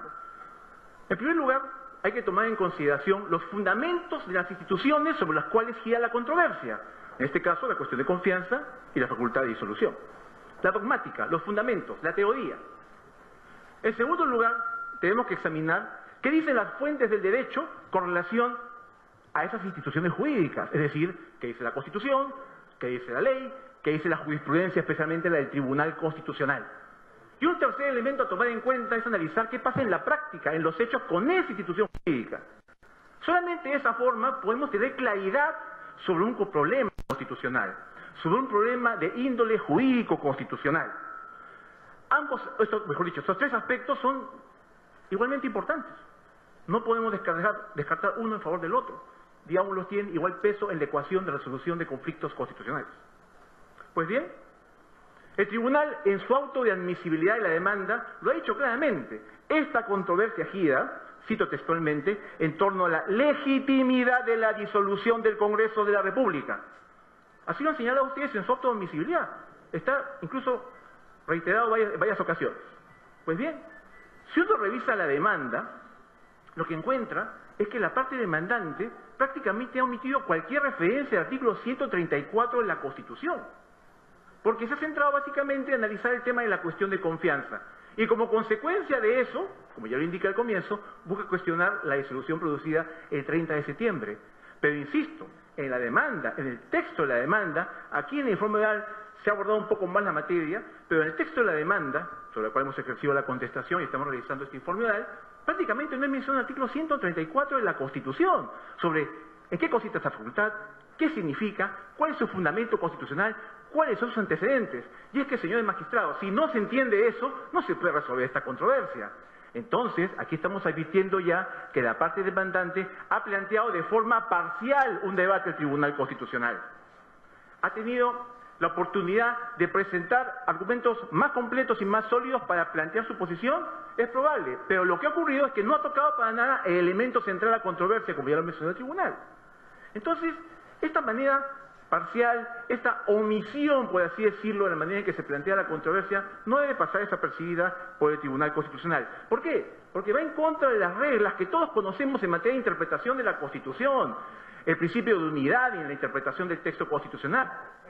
En primer lugar, hay que tomar en consideración los fundamentos de las instituciones sobre las cuales gira la controversia. En este caso, la cuestión de confianza y la facultad de disolución. La dogmática, los fundamentos, la teoría. En segundo lugar, tenemos que examinar qué dicen las fuentes del derecho con relación a esas instituciones jurídicas. Es decir, qué dice la Constitución, qué dice la ley, qué dice la jurisprudencia, especialmente la del Tribunal Constitucional. Y un tercer elemento a tomar en cuenta es analizar qué pasa en la práctica, en los hechos con esa institución jurídica. Solamente de esa forma podemos tener claridad sobre un problema constitucional, sobre un problema de índole jurídico constitucional. Ambos, esto, mejor dicho, estos tres aspectos son igualmente importantes. No podemos descartar, descartar uno en favor del otro. Digámoslo, tienen igual peso en la ecuación de resolución de conflictos constitucionales. Pues bien, el tribunal, en su auto de admisibilidad de la demanda, lo ha dicho claramente. Esta controversia gira, cito textualmente, en torno a la legitimidad de la disolución del Congreso de la República. Así lo han señalado ustedes en su auto de admisibilidad. Está incluso reiterado en varias, varias ocasiones. Pues bien, si uno revisa la demanda, lo que encuentra es que la parte demandante prácticamente ha omitido cualquier referencia al artículo ciento treinta y cuatro de la Constitución, porque se ha centrado básicamente en analizar el tema de la cuestión de confianza. Y como consecuencia de eso, como ya lo indica al comienzo, busca cuestionar la disolución producida el treinta de septiembre. Pero insisto, en la demanda, en el texto de la demanda, aquí en el informe oral se ha abordado un poco más la materia, pero en el texto de la demanda, sobre la cual hemos ejercido la contestación y estamos realizando este informe oral, prácticamente no hay mención al artículo ciento treinta y cuatro de la Constitución, sobre en qué consiste esta facultad, qué significa, cuál es su fundamento constitucional, cuáles son sus antecedentes. Y es que, señores magistrados, si no se entiende eso, no se puede resolver esta controversia. Entonces, aquí estamos advirtiendo ya que la parte demandante ha planteado de forma parcial un debate al Tribunal Constitucional. Ha tenido la oportunidad de presentar argumentos más completos y más sólidos para plantear su posición, es probable, pero lo que ha ocurrido es que no ha tocado para nada el elemento central de la controversia, como ya lo mencionó el Tribunal. Entonces, esta manera parcial, esta omisión, por así decirlo, de la manera en que se plantea la controversia, no debe pasar desapercibida por el Tribunal Constitucional. ¿Por qué? Porque va en contra de las reglas que todos conocemos en materia de interpretación de la Constitución, el principio de unidad en la interpretación del texto constitucional,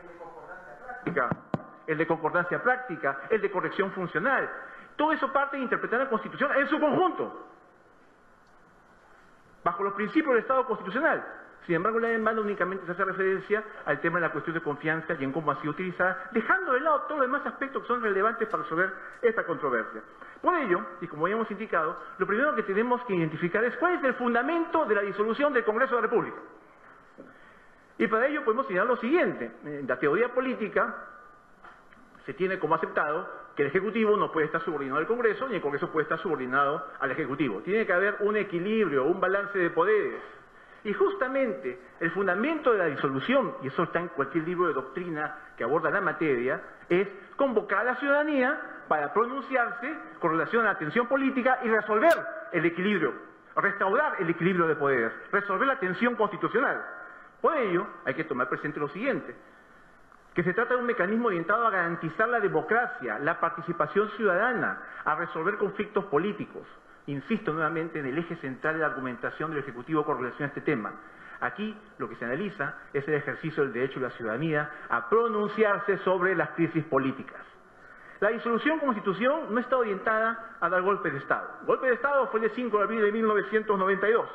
el de concordancia práctica, el de corrección funcional. Todo eso parte de interpretar la Constitución en su conjunto, bajo los principios del Estado constitucional. Sin embargo, la demanda únicamente se hace referencia al tema de la cuestión de confianza y en cómo ha sido utilizada, dejando de lado todos los demás aspectos que son relevantes para resolver esta controversia. Por ello, y como ya hemos indicado, lo primero que tenemos que identificar es cuál es el fundamento de la disolución del Congreso de la República. Y para ello podemos señalar lo siguiente. En la teoría política se tiene como aceptado que el Ejecutivo no puede estar subordinado al Congreso, ni el Congreso puede estar subordinado al Ejecutivo. Tiene que haber un equilibrio, un balance de poderes. Y justamente el fundamento de la disolución, y eso está en cualquier libro de doctrina que aborda la materia, es convocar a la ciudadanía para pronunciarse con relación a la tensión política y resolver el equilibrio, restaurar el equilibrio de poderes, resolver la tensión constitucional. Por ello, hay que tomar presente lo siguiente, que se trata de un mecanismo orientado a garantizar la democracia, la participación ciudadana, a resolver conflictos políticos. Insisto nuevamente en el eje central de la argumentación del Ejecutivo con relación a este tema. Aquí lo que se analiza es el ejercicio del derecho de la ciudadanía a pronunciarse sobre las crisis políticas. La disolución constitución no está orientada a dar golpe de Estado. El golpe de Estado fue el cinco de abril de mil novecientos noventa y dos.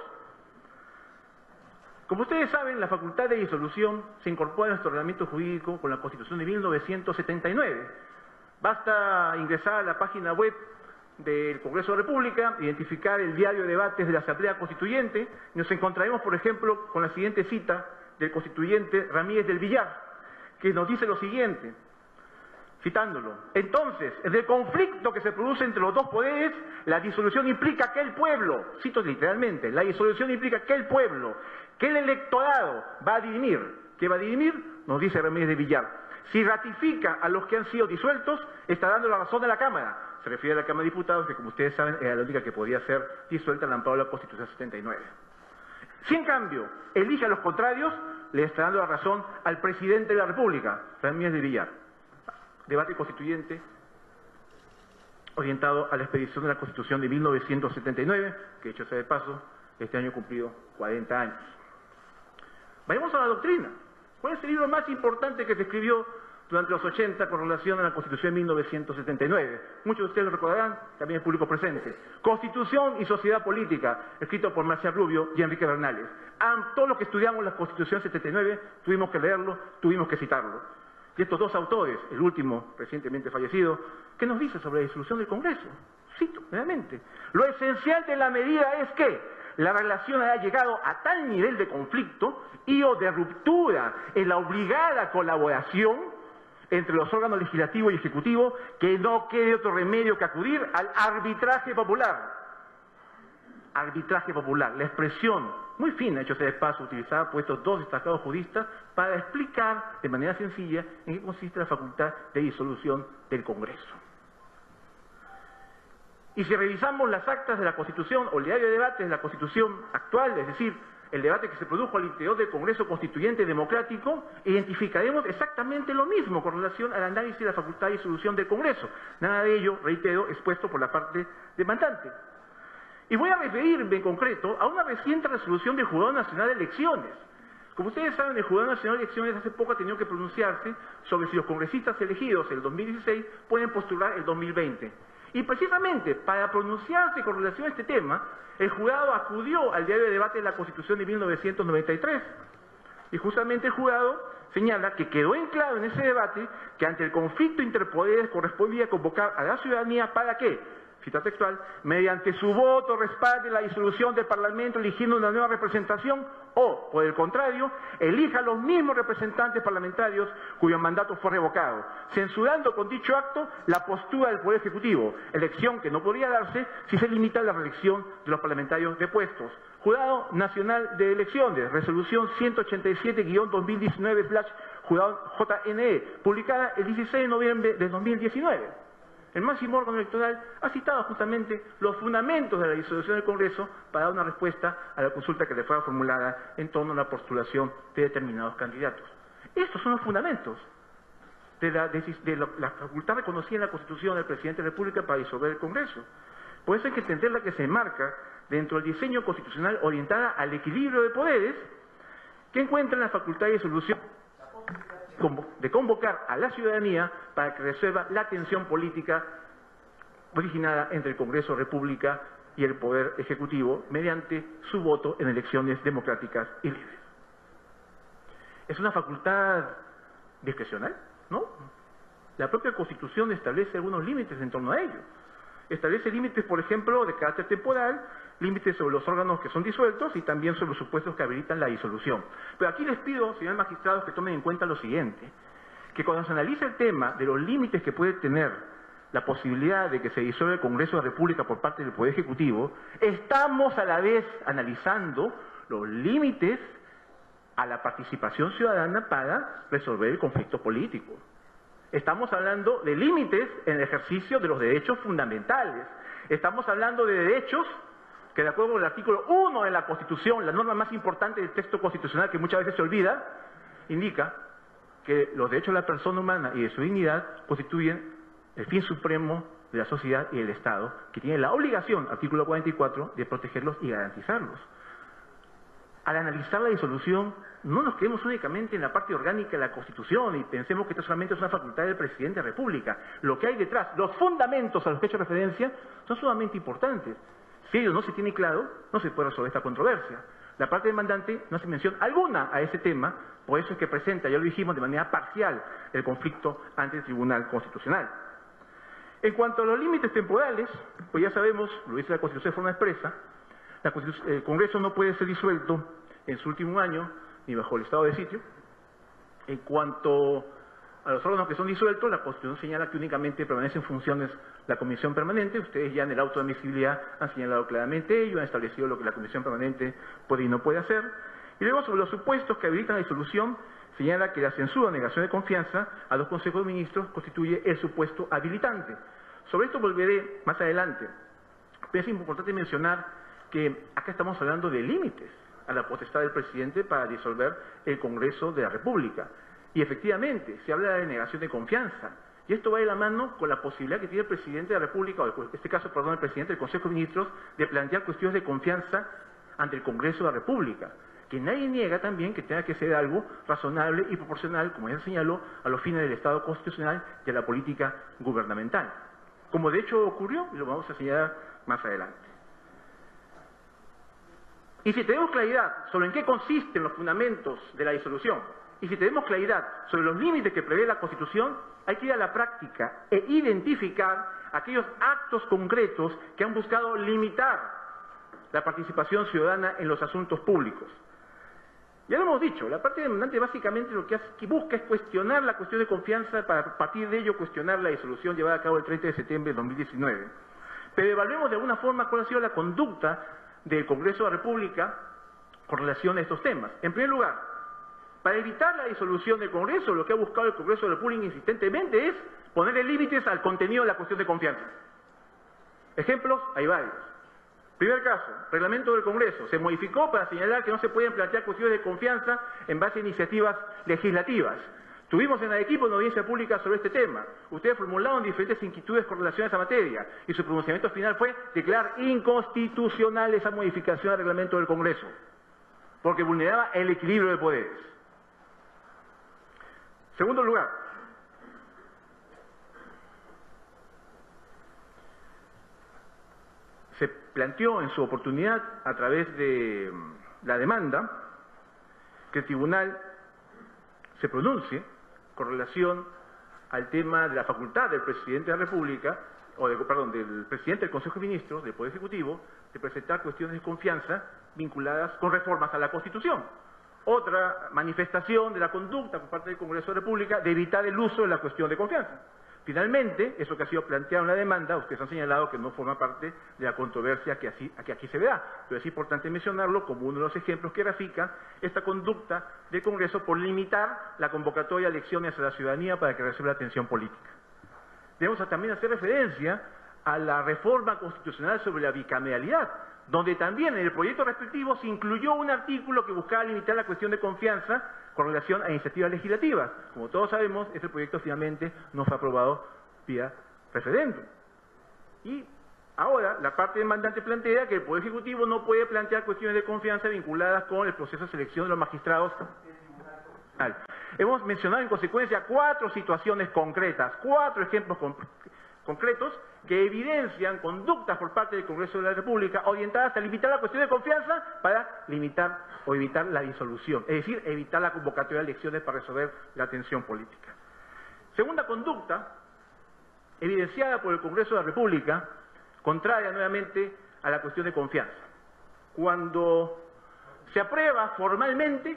Como ustedes saben, la facultad de disolución se incorpora a nuestro ordenamiento jurídico con la Constitución de mil novecientos setenta y nueve. Basta ingresar a la página web del Congreso de la República, identificar el diario de debates de la Asamblea Constituyente, y nos encontraremos, por ejemplo, con la siguiente cita del constituyente Ramírez del Villar, que nos dice lo siguiente, citándolo: entonces, en el conflicto que se produce entre los dos poderes, la disolución implica que el pueblo, cito literalmente, la disolución implica que el pueblo, que el electorado va a dirimir. ¿Qué va a dirimir? Nos dice Ramírez de Villar. Si ratifica a los que han sido disueltos, está dando la razón a la Cámara. Se refiere a la Cámara de Diputados, que como ustedes saben era la única que podía ser disuelta al amparo de la Constitución setenta y nueve. Si en cambio elige a los contrarios, le está dando la razón al presidente de la República, Ramírez de Villar. Debate constituyente orientado a la expedición de la Constitución de mil novecientos setenta y nueve, que hecho sea de paso, este año cumplido cuarenta años. Vayamos a la doctrina. ¿Cuál es el libro más importante que se escribió durante los ochenta con relación a la Constitución de mil novecientos setenta y nueve? Muchos de ustedes lo recordarán, también el público presente. Constitución y Sociedad Política, escrito por Marcial Rubio y Enrique Bernales. A todos los que estudiamos la Constitución setenta y nueve tuvimos que leerlo, tuvimos que citarlo. Y estos dos autores, el último recientemente fallecido, ¿qué nos dice sobre la disolución del Congreso? Cito, nuevamente. Lo esencial de la medida es que la relación haya llegado a tal nivel de conflicto y o de ruptura en la obligada colaboración entre los órganos legislativo y ejecutivo que no quede otro remedio que acudir al arbitraje popular. Arbitraje popular, la expresión muy fina, hecho sea de paso, utilizada por estos dos destacados juristas para explicar de manera sencilla en qué consiste la facultad de disolución del Congreso. Y si revisamos las actas de la Constitución o el diario de debates de la Constitución actual, es decir, el debate que se produjo al interior del Congreso Constituyente Democrático, identificaremos exactamente lo mismo con relación al análisis de la facultad de disolución del Congreso. Nada de ello, reitero, expuesto por la parte demandante. Y voy a referirme en concreto a una reciente resolución del Jurado Nacional de Elecciones. Como ustedes saben, el Jurado Nacional de Elecciones hace poco ha tenido que pronunciarse sobre si los congresistas elegidos en el dos mil dieciséis pueden postular el dos mil veinte. Y precisamente para pronunciarse con relación a este tema, el jurado acudió al diario de debate de la Constitución de mil novecientos noventa y tres. Y justamente el jurado señala que quedó en claro en ese debate que ante el conflicto interpoderes correspondía convocar a la ciudadanía para que, cita textual, mediante su voto respalde la disolución del Parlamento eligiendo una nueva representación o, por el contrario, elija a los mismos representantes parlamentarios cuyo mandato fue revocado, censurando con dicho acto la postura del Poder Ejecutivo, elección que no podría darse si se limita la reelección de los parlamentarios depuestos. Jurado Nacional de Elecciones, resolución ciento ochenta y siete guión dos mil diecinueve slash Jurado J N E, publicada el dieciséis de noviembre de dos mil diecinueve. El máximo órgano electoral ha citado justamente los fundamentos de la disolución del Congreso para dar una respuesta a la consulta que le fue formulada en torno a la postulación de determinados candidatos. Estos son los fundamentos de la, de, de la, la facultad reconocida en la Constitución del Presidente de la República para disolver el Congreso. Por eso hay que entender la que se enmarca dentro del diseño constitucional orientada al equilibrio de poderes que encuentra en la facultad de disolución de convocar a la ciudadanía para que resuelva la tensión política originada entre el Congreso de la República y el Poder Ejecutivo mediante su voto en elecciones democráticas y libres. Es una facultad discrecional, ¿no? La propia Constitución establece algunos límites en torno a ello. Establece límites, por ejemplo, de carácter temporal, límites sobre los órganos que son disueltos y también sobre los supuestos que habilitan la disolución. Pero aquí les pido, señores magistrados, que tomen en cuenta lo siguiente, que cuando se analiza el tema de los límites que puede tener la posibilidad de que se disuelva el Congreso de la República por parte del Poder Ejecutivo, estamos a la vez analizando los límites a la participación ciudadana para resolver el conflicto político. Estamos hablando de límites en el ejercicio de los derechos fundamentales. Estamos hablando de derechos que, de acuerdo con el artículo uno de la Constitución, la norma más importante del texto constitucional que muchas veces se olvida, indica que los derechos de la persona humana y de su dignidad constituyen el fin supremo de la sociedad y del Estado, que tiene la obligación, artículo cuarenta y cuatro, de protegerlos y garantizarlos. Al analizar la disolución, no nos quedemos únicamente en la parte orgánica de la Constitución y pensemos que esto solamente es una facultad del Presidente de la República. Lo que hay detrás, los fundamentos a los que he hecho referencia, son sumamente importantes. Si ello no se tiene claro, no se puede resolver esta controversia. La parte demandante no hace mención alguna a ese tema, por eso es que presenta, ya lo dijimos, de manera parcial el conflicto ante el Tribunal Constitucional. En cuanto a los límites temporales, pues ya sabemos, lo dice la Constitución de forma expresa, la el Congreso no puede ser disuelto en su último año, ni bajo el estado de sitio. En cuanto a los órganos que son disueltos, la Constitución señala que únicamente permanece en funciones la Comisión Permanente. Ustedes ya en el auto de admisibilidad han señalado claramente ello, han establecido lo que la Comisión Permanente puede y no puede hacer. Y luego, sobre los supuestos que habilitan la disolución, señala que la censura o negación de confianza a los consejos de ministros constituye el supuesto habilitante. Sobre esto volveré más adelante. Pero es importante mencionar que acá estamos hablando de límites a la potestad del presidente para disolver el Congreso de la República. Y efectivamente, se habla de negación de confianza. Y esto va de la mano con la posibilidad que tiene el presidente de la República, o en este caso, perdón, el presidente del Consejo de Ministros, de plantear cuestiones de confianza ante el Congreso de la República. Que nadie niega también que tenga que ser algo razonable y proporcional, como ya señaló, a los fines del Estado constitucional y a la política gubernamental. Como de hecho ocurrió, y lo vamos a señalar más adelante. Y si tenemos claridad sobre en qué consisten los fundamentos de la disolución, y si tenemos claridad sobre los límites que prevé la Constitución, hay que ir a la práctica e identificar aquellos actos concretos que han buscado limitar la participación ciudadana en los asuntos públicos. Ya lo hemos dicho, la parte demandante básicamente lo que, hace, que busca es cuestionar la cuestión de confianza para a partir de ello cuestionar la disolución llevada a cabo el treinta de septiembre de dos mil diecinueve. Pero evaluemos de alguna forma cuál ha sido la conducta del Congreso de la República con relación a estos temas. En primer lugar, para evitar la disolución del Congreso, lo que ha buscado el Congreso de la República insistentemente es ponerle límites al contenido de la cuestión de confianza. Ejemplos, hay varios. Primer caso, reglamento del Congreso. Se modificó para señalar que no se pueden plantear cuestiones de confianza en base a iniciativas legislativas. Tuvimos en Arequipa una audiencia pública sobre este tema. Ustedes formularon diferentes inquietudes con relación a esa materia y su pronunciamiento final fue declarar inconstitucional esa modificación al reglamento del Congreso, porque vulneraba el equilibrio de poderes. Segundo lugar, se planteó en su oportunidad, a través de la demanda, que el tribunal se pronuncie con relación al tema de la facultad del presidente de la República, o de, perdón, del presidente del Consejo de Ministros, del Poder Ejecutivo, de presentar cuestiones de confianza vinculadas con reformas a la Constitución. Otra manifestación de la conducta por parte del Congreso de la República de evitar el uso de la cuestión de confianza. Finalmente, eso que ha sido planteado en la demanda, ustedes han señalado que no forma parte de la controversia que, así, que aquí se verá, pero es importante mencionarlo como uno de los ejemplos que grafica esta conducta del Congreso por limitar la convocatoria de elecciones a la ciudadanía para que reciba la atención política. Debemos también hacer referencia a la reforma constitucional sobre la bicameralidad, donde también en el proyecto respectivo se incluyó un artículo que buscaba limitar la cuestión de confianza con relación a iniciativas legislativas. Como todos sabemos, este proyecto finalmente no fue aprobado vía referéndum. Y ahora la parte demandante plantea que el Poder Ejecutivo no puede plantear cuestiones de confianza vinculadas con el proceso de selección de los magistrados. Hemos mencionado en consecuencia cuatro situaciones concretas, cuatro ejemplos concretos concretos que evidencian conductas por parte del Congreso de la República orientadas a limitar la cuestión de confianza para limitar o evitar la disolución, es decir, evitar la convocatoria de elecciones para resolver la tensión política. Segunda conducta, evidenciada por el Congreso de la República, contraria nuevamente a la cuestión de confianza. Cuando se aprueba formalmente,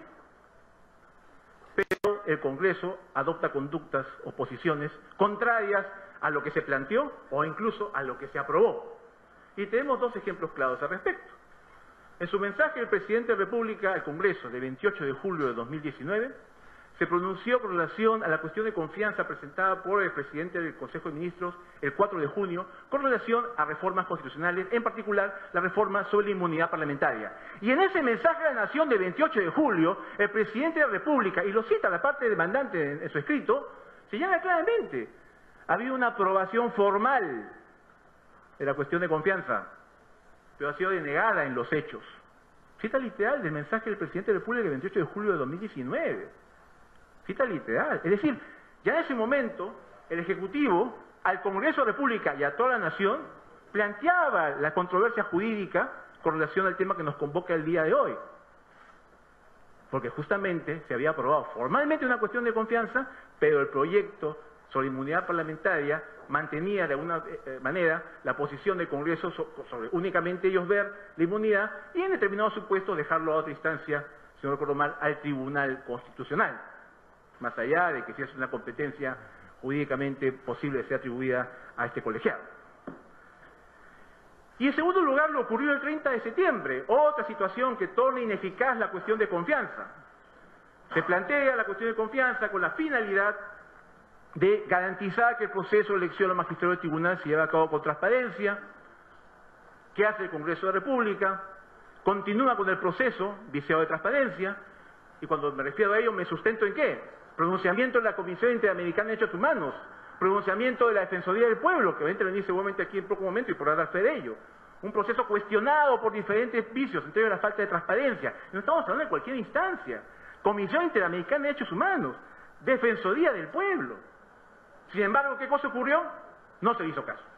pero el Congreso adopta conductas o posiciones contrarias a lo que se planteó o incluso a lo que se aprobó. Y tenemos dos ejemplos claros al respecto. En su mensaje, el presidente de la República al Congreso de veintiocho de julio de dos mil diecinueve se pronunció con relación a la cuestión de confianza presentada por el presidente del Consejo de Ministros el cuatro de junio con relación a reformas constitucionales, en particular la reforma sobre la inmunidad parlamentaria. Y en ese mensaje a la Nación del veintiocho de julio, el presidente de la República, y lo cita la parte demandante en, en su escrito, señala claramente: ha habido una aprobación formal de la cuestión de confianza, pero ha sido denegada en los hechos. Cita literal del mensaje del presidente de la República el veintiocho de julio de dos mil diecinueve. Cita literal. Es decir, ya en ese momento, el Ejecutivo, al Congreso de la República y a toda la Nación, planteaba la controversia jurídica con relación al tema que nos convoca el día de hoy. Porque justamente se había aprobado formalmente una cuestión de confianza, pero el proyecto sobre inmunidad parlamentaria mantenía de alguna manera la posición del Congreso sobre únicamente ellos ver la inmunidad y en determinados supuestos dejarlo a otra instancia, si no recuerdo mal, al Tribunal Constitucional, más allá de que si es una competencia jurídicamente posible de ser atribuida a este colegiado. Y en segundo lugar, lo ocurrió el treinta de septiembre, otra situación que torna ineficaz la cuestión de confianza. Se plantea la cuestión de confianza con la finalidad de garantizar que el proceso de elección a magistrados del tribunal se lleve a cabo con transparencia. ¿Qué hace el Congreso de la República? Continúa con el proceso viciado de transparencia, y cuando me refiero a ello me sustento en qué: pronunciamiento de la Comisión Interamericana de Derechos Humanos, pronunciamiento de la Defensoría del Pueblo, que va a intervenir seguramente aquí en poco momento y podrá dar fe de ello. Un proceso cuestionado por diferentes vicios, entre ellos la falta de transparencia. No estamos hablando de cualquier instancia. Comisión Interamericana de Derechos Humanos, Defensoría del Pueblo. Sin embargo, ¿qué cosa ocurrió? No se hizo caso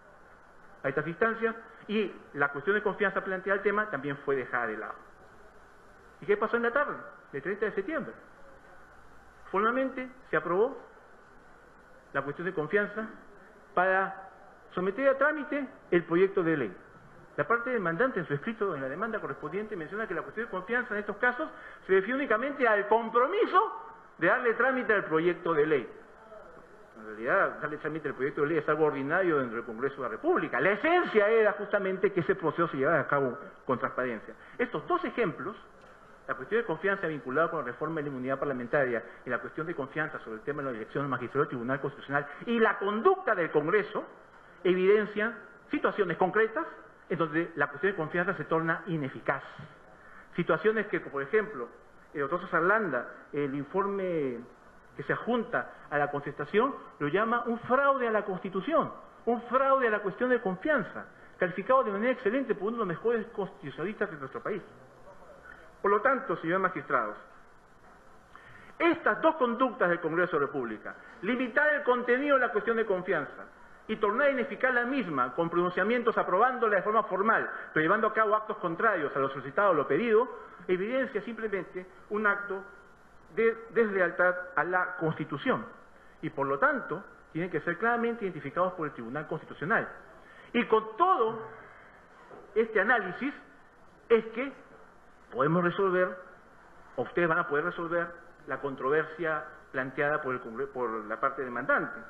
a estas instancias y la cuestión de confianza planteada al tema también fue dejada de lado. ¿Y qué pasó en la tarde del treinta de septiembre? Formalmente se aprobó la cuestión de confianza para someter a trámite el proyecto de ley. La parte demandante en su escrito en la demanda correspondiente menciona que la cuestión de confianza en estos casos se refiere únicamente al compromiso de darle trámite al proyecto de ley. En realidad, darle trámite al proyecto de ley es algo ordinario dentro del Congreso de la República. La esencia era justamente que ese proceso se llevara a cabo con transparencia. Estos dos ejemplos, la cuestión de confianza vinculada con la reforma de la inmunidad parlamentaria y la cuestión de confianza sobre el tema de la elección del magistrado del Tribunal Constitucional y la conducta del Congreso, evidencian situaciones concretas en donde la cuestión de confianza se torna ineficaz. Situaciones que, por ejemplo, el doctor César Landa, el informe que se adjunta a la contestación, lo llama un fraude a la Constitución, un fraude a la cuestión de confianza, calificado de manera excelente por uno de los mejores constitucionalistas de nuestro país. Por lo tanto, señores magistrados, estas dos conductas del Congreso de la República, limitar el contenido de la cuestión de confianza y tornar ineficaz la misma con pronunciamientos aprobándola de forma formal, pero llevando a cabo actos contrarios a lo solicitado o lo pedido, evidencia simplemente un acto de deslealtad a la Constitución y por lo tanto tienen que ser claramente identificados por el Tribunal Constitucional. Y con todo este análisis es que podemos resolver, o ustedes van a poder resolver, la controversia planteada por, el Congreso, por la parte demandante.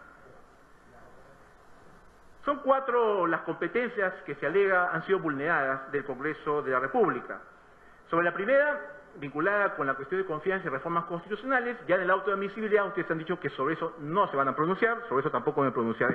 Son cuatro las competencias que se alega han sido vulneradas del Congreso de la República. Sobre la primera, vinculada con la cuestión de confianza y reformas constitucionales, ya en el auto de admisibilidad ustedes han dicho que sobre eso no se van a pronunciar, sobre eso tampoco me pronunciaré.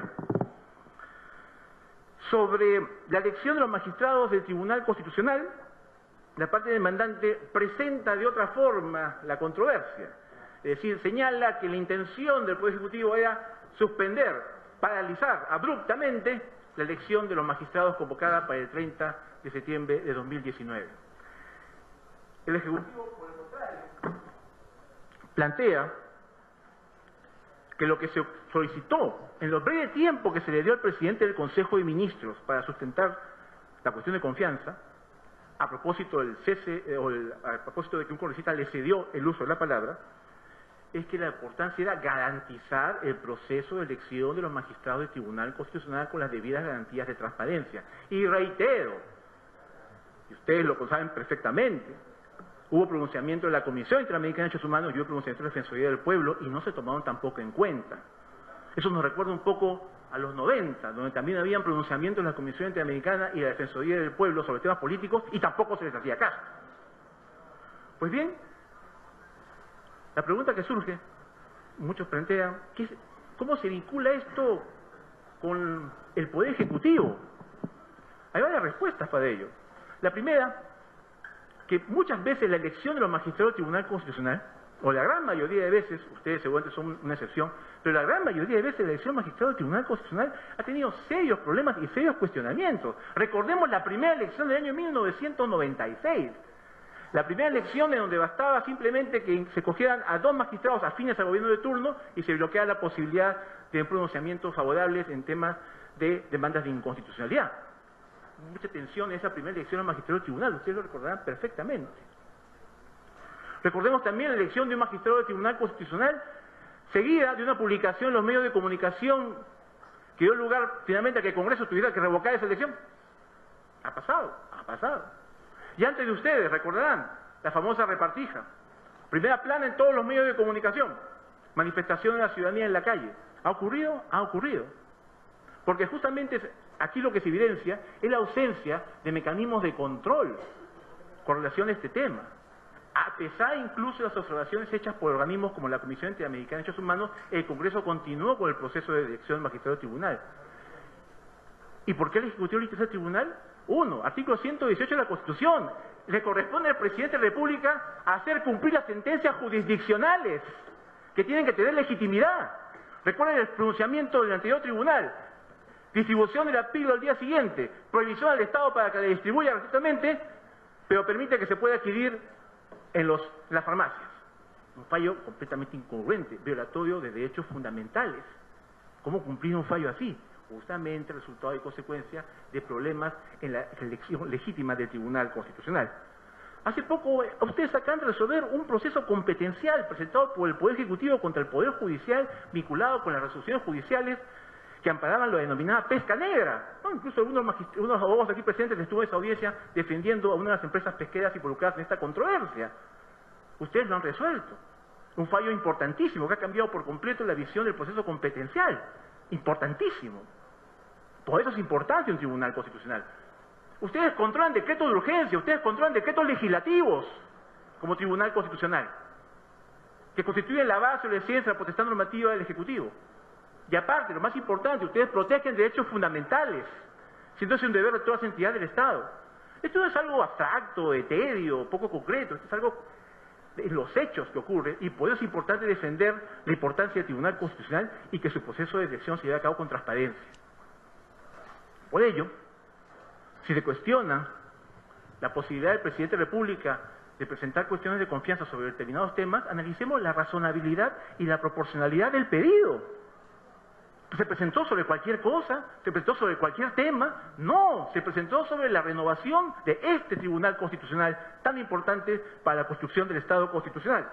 Sobre la elección de los magistrados del Tribunal Constitucional, la parte demandante presenta de otra forma la controversia. Es decir, señala que la intención del Poder Ejecutivo era suspender, paralizar abruptamente la elección de los magistrados convocada para el treinta de septiembre de dos mil diecinueve. El Ejecutivo, por el contrario, plantea que lo que se solicitó en el breve tiempo que se le dio al presidente del Consejo de Ministros para sustentar la cuestión de confianza, a propósito del cese, eh, o el, a propósito de que un congresista le cedió el uso de la palabra, es que la importancia era garantizar el proceso de elección de los magistrados del Tribunal Constitucional con las debidas garantías de transparencia. Y reitero, y ustedes lo saben perfectamente, hubo pronunciamiento de la Comisión Interamericana de Derechos Humanos y hubo pronunciamiento de la Defensoría del Pueblo y no se tomaron tampoco en cuenta. Eso nos recuerda un poco a los noventa, donde también habían pronunciamientos en la Comisión Interamericana y la Defensoría del Pueblo sobre temas políticos y tampoco se les hacía caso. Pues bien, la pregunta que surge, muchos plantean, ¿qué es, ¿cómo se vincula esto con el Poder Ejecutivo? Hay varias respuestas para ello. La primera, que muchas veces la elección de los magistrados del Tribunal Constitucional, o la gran mayoría de veces, ustedes seguramente son una excepción, pero la gran mayoría de veces la elección del magistrado del Tribunal Constitucional ha tenido serios problemas y serios cuestionamientos. Recordemos la primera elección del año mil novecientos noventa y seis. La primera elección en donde bastaba simplemente que se cogieran a dos magistrados afines al gobierno de turno y se bloqueara la posibilidad de pronunciamientos favorables en temas de demandas de inconstitucionalidad. Mucha tensión en esa primera elección al magistrado del tribunal, ustedes lo recordarán perfectamente. Recordemos también la elección de un magistrado del Tribunal Constitucional seguida de una publicación en los medios de comunicación que dio lugar finalmente a que el Congreso tuviera que revocar esa elección. Ha pasado, ha pasado. Y antes de ustedes, recordarán, la famosa repartija. Primera plana en todos los medios de comunicación. Manifestación de la ciudadanía en la calle. ¿Ha ocurrido? Ha ocurrido. Porque justamente aquí lo que se evidencia es la ausencia de mecanismos de control con relación a este tema. A pesar incluso de las observaciones hechas por organismos como la Comisión Interamericana de Derechos Humanos, el Congreso continuó con el proceso de elección del magistrado del tribunal. ¿Y por qué el Ejecutivo eligió ese tribunal? Uno, artículo ciento dieciocho de la Constitución. Le corresponde al Presidente de la República hacer cumplir las sentencias jurisdiccionales que tienen que tener legitimidad. Recuerden el pronunciamiento del anterior tribunal. Distribución de la píldora al día siguiente. Prohibición al Estado para que la distribuya gratuitamente, pero permite que se pueda adquirir en, los, en las farmacias. Un fallo completamente incongruente, violatorio de derechos fundamentales. ¿Cómo cumplir un fallo así? Justamente resultado y consecuencia de problemas en la elección legítima del Tribunal Constitucional. Hace poco ustedes acaban de resolver un proceso competencial presentado por el Poder Ejecutivo contra el Poder Judicial vinculado con las resoluciones judiciales que amparaban lo denominada pesca negra. ¿No? Incluso algunos, unos abogados aquí presentes estuvo en esa audiencia defendiendo a una de las empresas pesqueras involucradas en esta controversia. Ustedes lo han resuelto. Un fallo importantísimo que ha cambiado por completo la visión del proceso competencial. Importantísimo. Por eso es importante un tribunal constitucional. Ustedes controlan decretos de urgencia, ustedes controlan decretos legislativos como tribunal constitucional, que constituyen la base o la esencia de la potestad normativa del Ejecutivo. Y aparte, lo más importante, ustedes protegen derechos fundamentales, siendo ese un deber de todas las entidades del Estado. Esto no es algo abstracto, etéreo, poco concreto, esto es algo en los hechos que ocurre, y por eso es importante defender la importancia del Tribunal Constitucional y que su proceso de elección se lleve a cabo con transparencia. Por ello, si se cuestiona la posibilidad del Presidente de la República de presentar cuestiones de confianza sobre determinados temas, analicemos la razonabilidad y la proporcionalidad del pedido. ¿Se presentó sobre cualquier cosa? ¿Se presentó sobre cualquier tema? No, se presentó sobre la renovación de este Tribunal Constitucional tan importante para la construcción del Estado constitucional.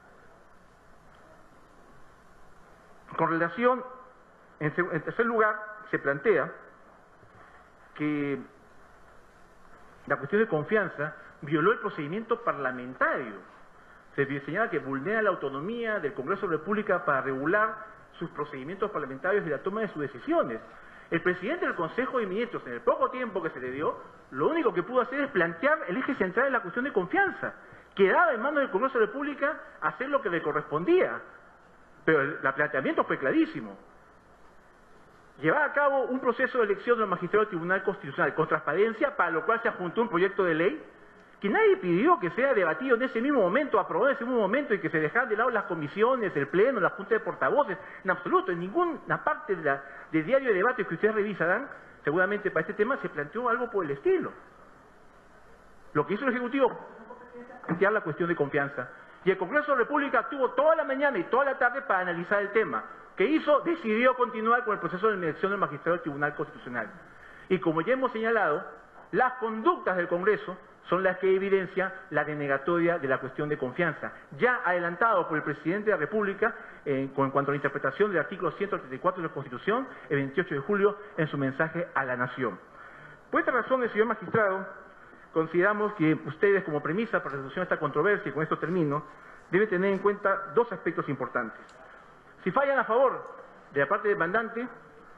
Con relación, en tercer lugar, se plantea que la cuestión de confianza violó el procedimiento parlamentario. Se señala que vulnera la autonomía del Congreso de la República para regular sus procedimientos parlamentarios y la toma de sus decisiones. El presidente del Consejo de Ministros, en el poco tiempo que se le dio, lo único que pudo hacer es plantear el eje central de la cuestión de confianza. Quedaba en manos del Congreso de la República hacer lo que le correspondía. Pero el, el planteamiento fue clarísimo. Llevar a cabo un proceso de elección de los magistrados del Tribunal Constitucional con transparencia, para lo cual se adjuntó un proyecto de ley que nadie pidió que sea debatido en ese mismo momento, aprobado en ese mismo momento, y que se dejaran de lado las comisiones, el pleno, la junta de portavoces, en absoluto, en ninguna parte de la, del diario de debate que ustedes revisarán, seguramente para este tema se planteó algo por el estilo. Lo que hizo el Ejecutivo, plantear la cuestión de confianza. Y el Congreso de la República tuvo toda la mañana y toda la tarde para analizar el tema. ¿Qué hizo? Decidió continuar con el proceso de elección del magistrado del Tribunal Constitucional. Y como ya hemos señalado, las conductas del Congreso son las que evidencian la denegatoria de la cuestión de confianza, ya adelantado por el Presidente de la República eh, en cuanto a la interpretación del artículo ciento treinta y cuatro de la Constitución, el veintiocho de julio, en su mensaje a la Nación. Por esta razón, el señor magistrado, consideramos que ustedes, como premisa para la resolución de esta controversia, y con esto termino, deben tener en cuenta dos aspectos importantes. Si fallan a favor de la parte demandante,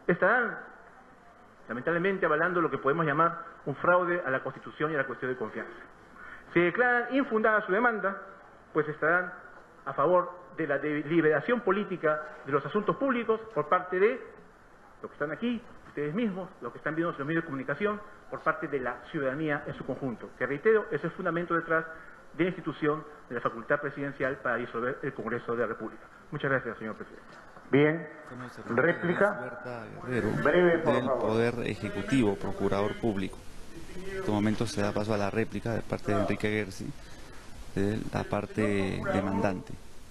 estarán lamentablemente avalando lo que podemos llamar un fraude a la Constitución y a la cuestión de confianza. Si declaran infundada su demanda, pues estarán a favor de la deliberación política de los asuntos públicos por parte de los que están aquí, ustedes mismos, los que están viendo en los medios de comunicación, por parte de la ciudadanía en su conjunto, que reitero, es el fundamento detrás de la institución de la facultad presidencial para disolver el Congreso de la República. Muchas gracias, señor presidente. Bien, réplica, breve, por del favor. Poder Ejecutivo, Procurador Público. En este momento se da paso a la réplica de parte de Enrique Gersi, de la parte demandante.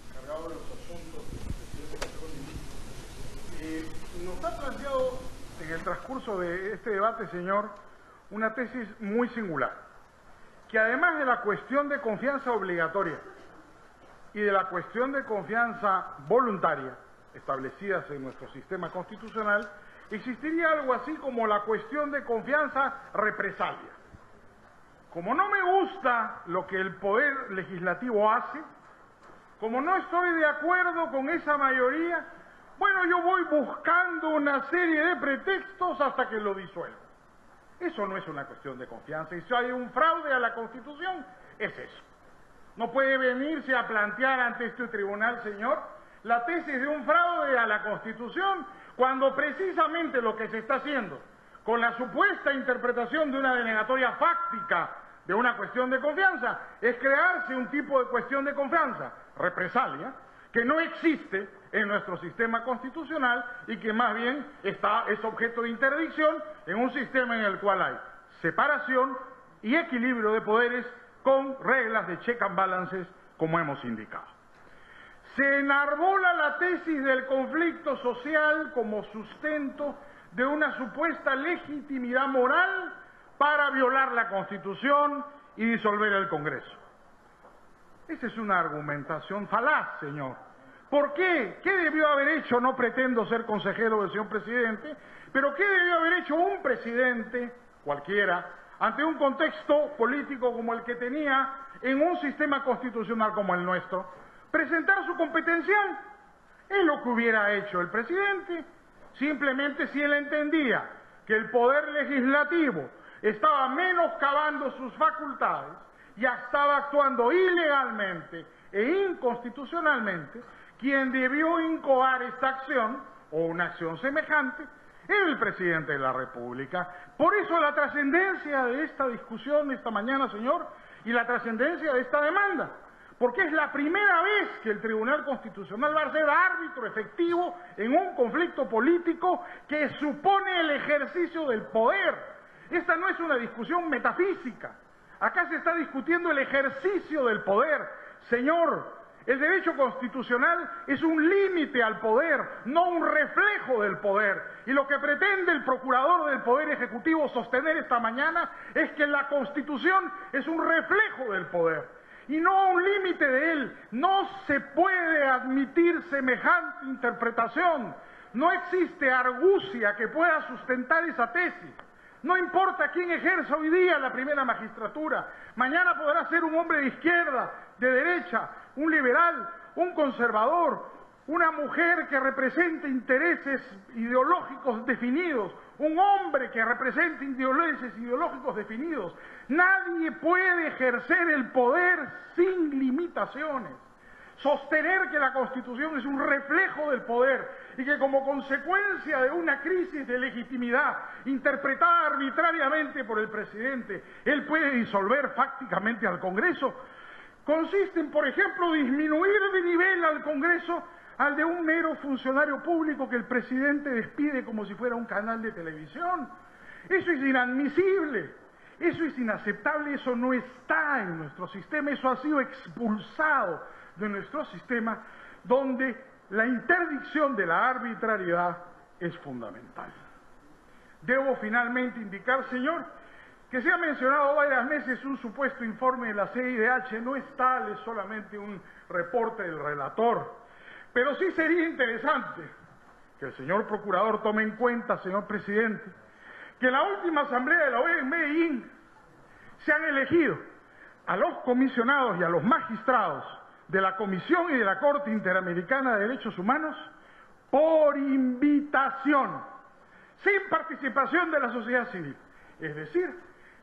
Nos ha planteado en el transcurso de este debate, señor, una tesis muy singular, que además de la cuestión de confianza obligatoria y de la cuestión de confianza voluntaria establecidas en nuestro sistema constitucional, existiría algo así como la cuestión de confianza represalia. Como no me gusta lo que el Poder Legislativo hace, como no estoy de acuerdo con esa mayoría, bueno, yo voy buscando una serie de pretextos hasta que lo disuelvo. Eso no es una cuestión de confianza. Y si hay un fraude a la Constitución, es eso. No puede venirse a plantear ante este tribunal, señor, la tesis de un fraude a la Constitución, cuando precisamente lo que se está haciendo con la supuesta interpretación de una denegatoria fáctica de una cuestión de confianza es crearse un tipo de cuestión de confianza, represalia, que no existe en nuestro sistema constitucional y que más bien está, es objeto de interdicción en un sistema en el cual hay separación y equilibrio de poderes con reglas de check and balances, como hemos indicado. Se enarbola la tesis del conflicto social como sustento de una supuesta legitimidad moral para violar la Constitución y disolver el Congreso. Esa es una argumentación falaz, señor. ¿Por qué? ¿Qué debió haber hecho? No pretendo ser consejero del señor presidente, pero ¿qué debió haber hecho un presidente, cualquiera, ante un contexto político como el que tenía en un sistema constitucional como el nuestro? Presentar su competencial. Es lo que hubiera hecho el presidente, simplemente si él entendía que el Poder Legislativo estaba menoscabando sus facultades, ya estaba actuando ilegalmente e inconstitucionalmente, quien debió incoar esta acción, o una acción semejante, era el presidente de la República. Por eso la trascendencia de esta discusión esta mañana, señor, y la trascendencia de esta demanda, porque es la primera vez que el Tribunal Constitucional va a ser árbitro efectivo en un conflicto político que supone el ejercicio del poder. Esta no es una discusión metafísica. Acá se está discutiendo el ejercicio del poder. Señor, el derecho constitucional es un límite al poder, no un reflejo del poder. Y lo que pretende el procurador del Poder Ejecutivo sostener esta mañana es que la Constitución es un reflejo del poder y no un límite de él. No se puede admitir semejante interpretación. No existe argucia que pueda sustentar esa tesis. No importa quién ejerza hoy día la primera magistratura, mañana podrá ser un hombre de izquierda, de derecha, un liberal, un conservador, una mujer que represente intereses ideológicos definidos, un hombre que represente intereses ideológicos definidos. Nadie puede ejercer el poder sin limitaciones. Sostener que la Constitución es un reflejo del poder y que como consecuencia de una crisis de legitimidad interpretada arbitrariamente por el presidente, él puede disolver fácticamente al Congreso, consiste en, por ejemplo, disminuir de nivel al Congreso al de un mero funcionario público que el presidente despide como si fuera un canal de televisión. Eso es inadmisible, eso es inaceptable, eso no está en nuestro sistema, eso ha sido expulsado de nuestro sistema, donde la interdicción de la arbitrariedad es fundamental. Debo finalmente indicar, señor, que se ha mencionado varias veces un supuesto informe de la C I D H, no es tal, es solamente un reporte del relator, pero sí sería interesante que el señor procurador tome en cuenta, señor presidente, que en la última asamblea de la O E A en Medellín se han elegido a los comisionados y a los magistrados de la Comisión y de la Corte Interamericana de Derechos Humanos por invitación sin participación de la sociedad civil. Es decir,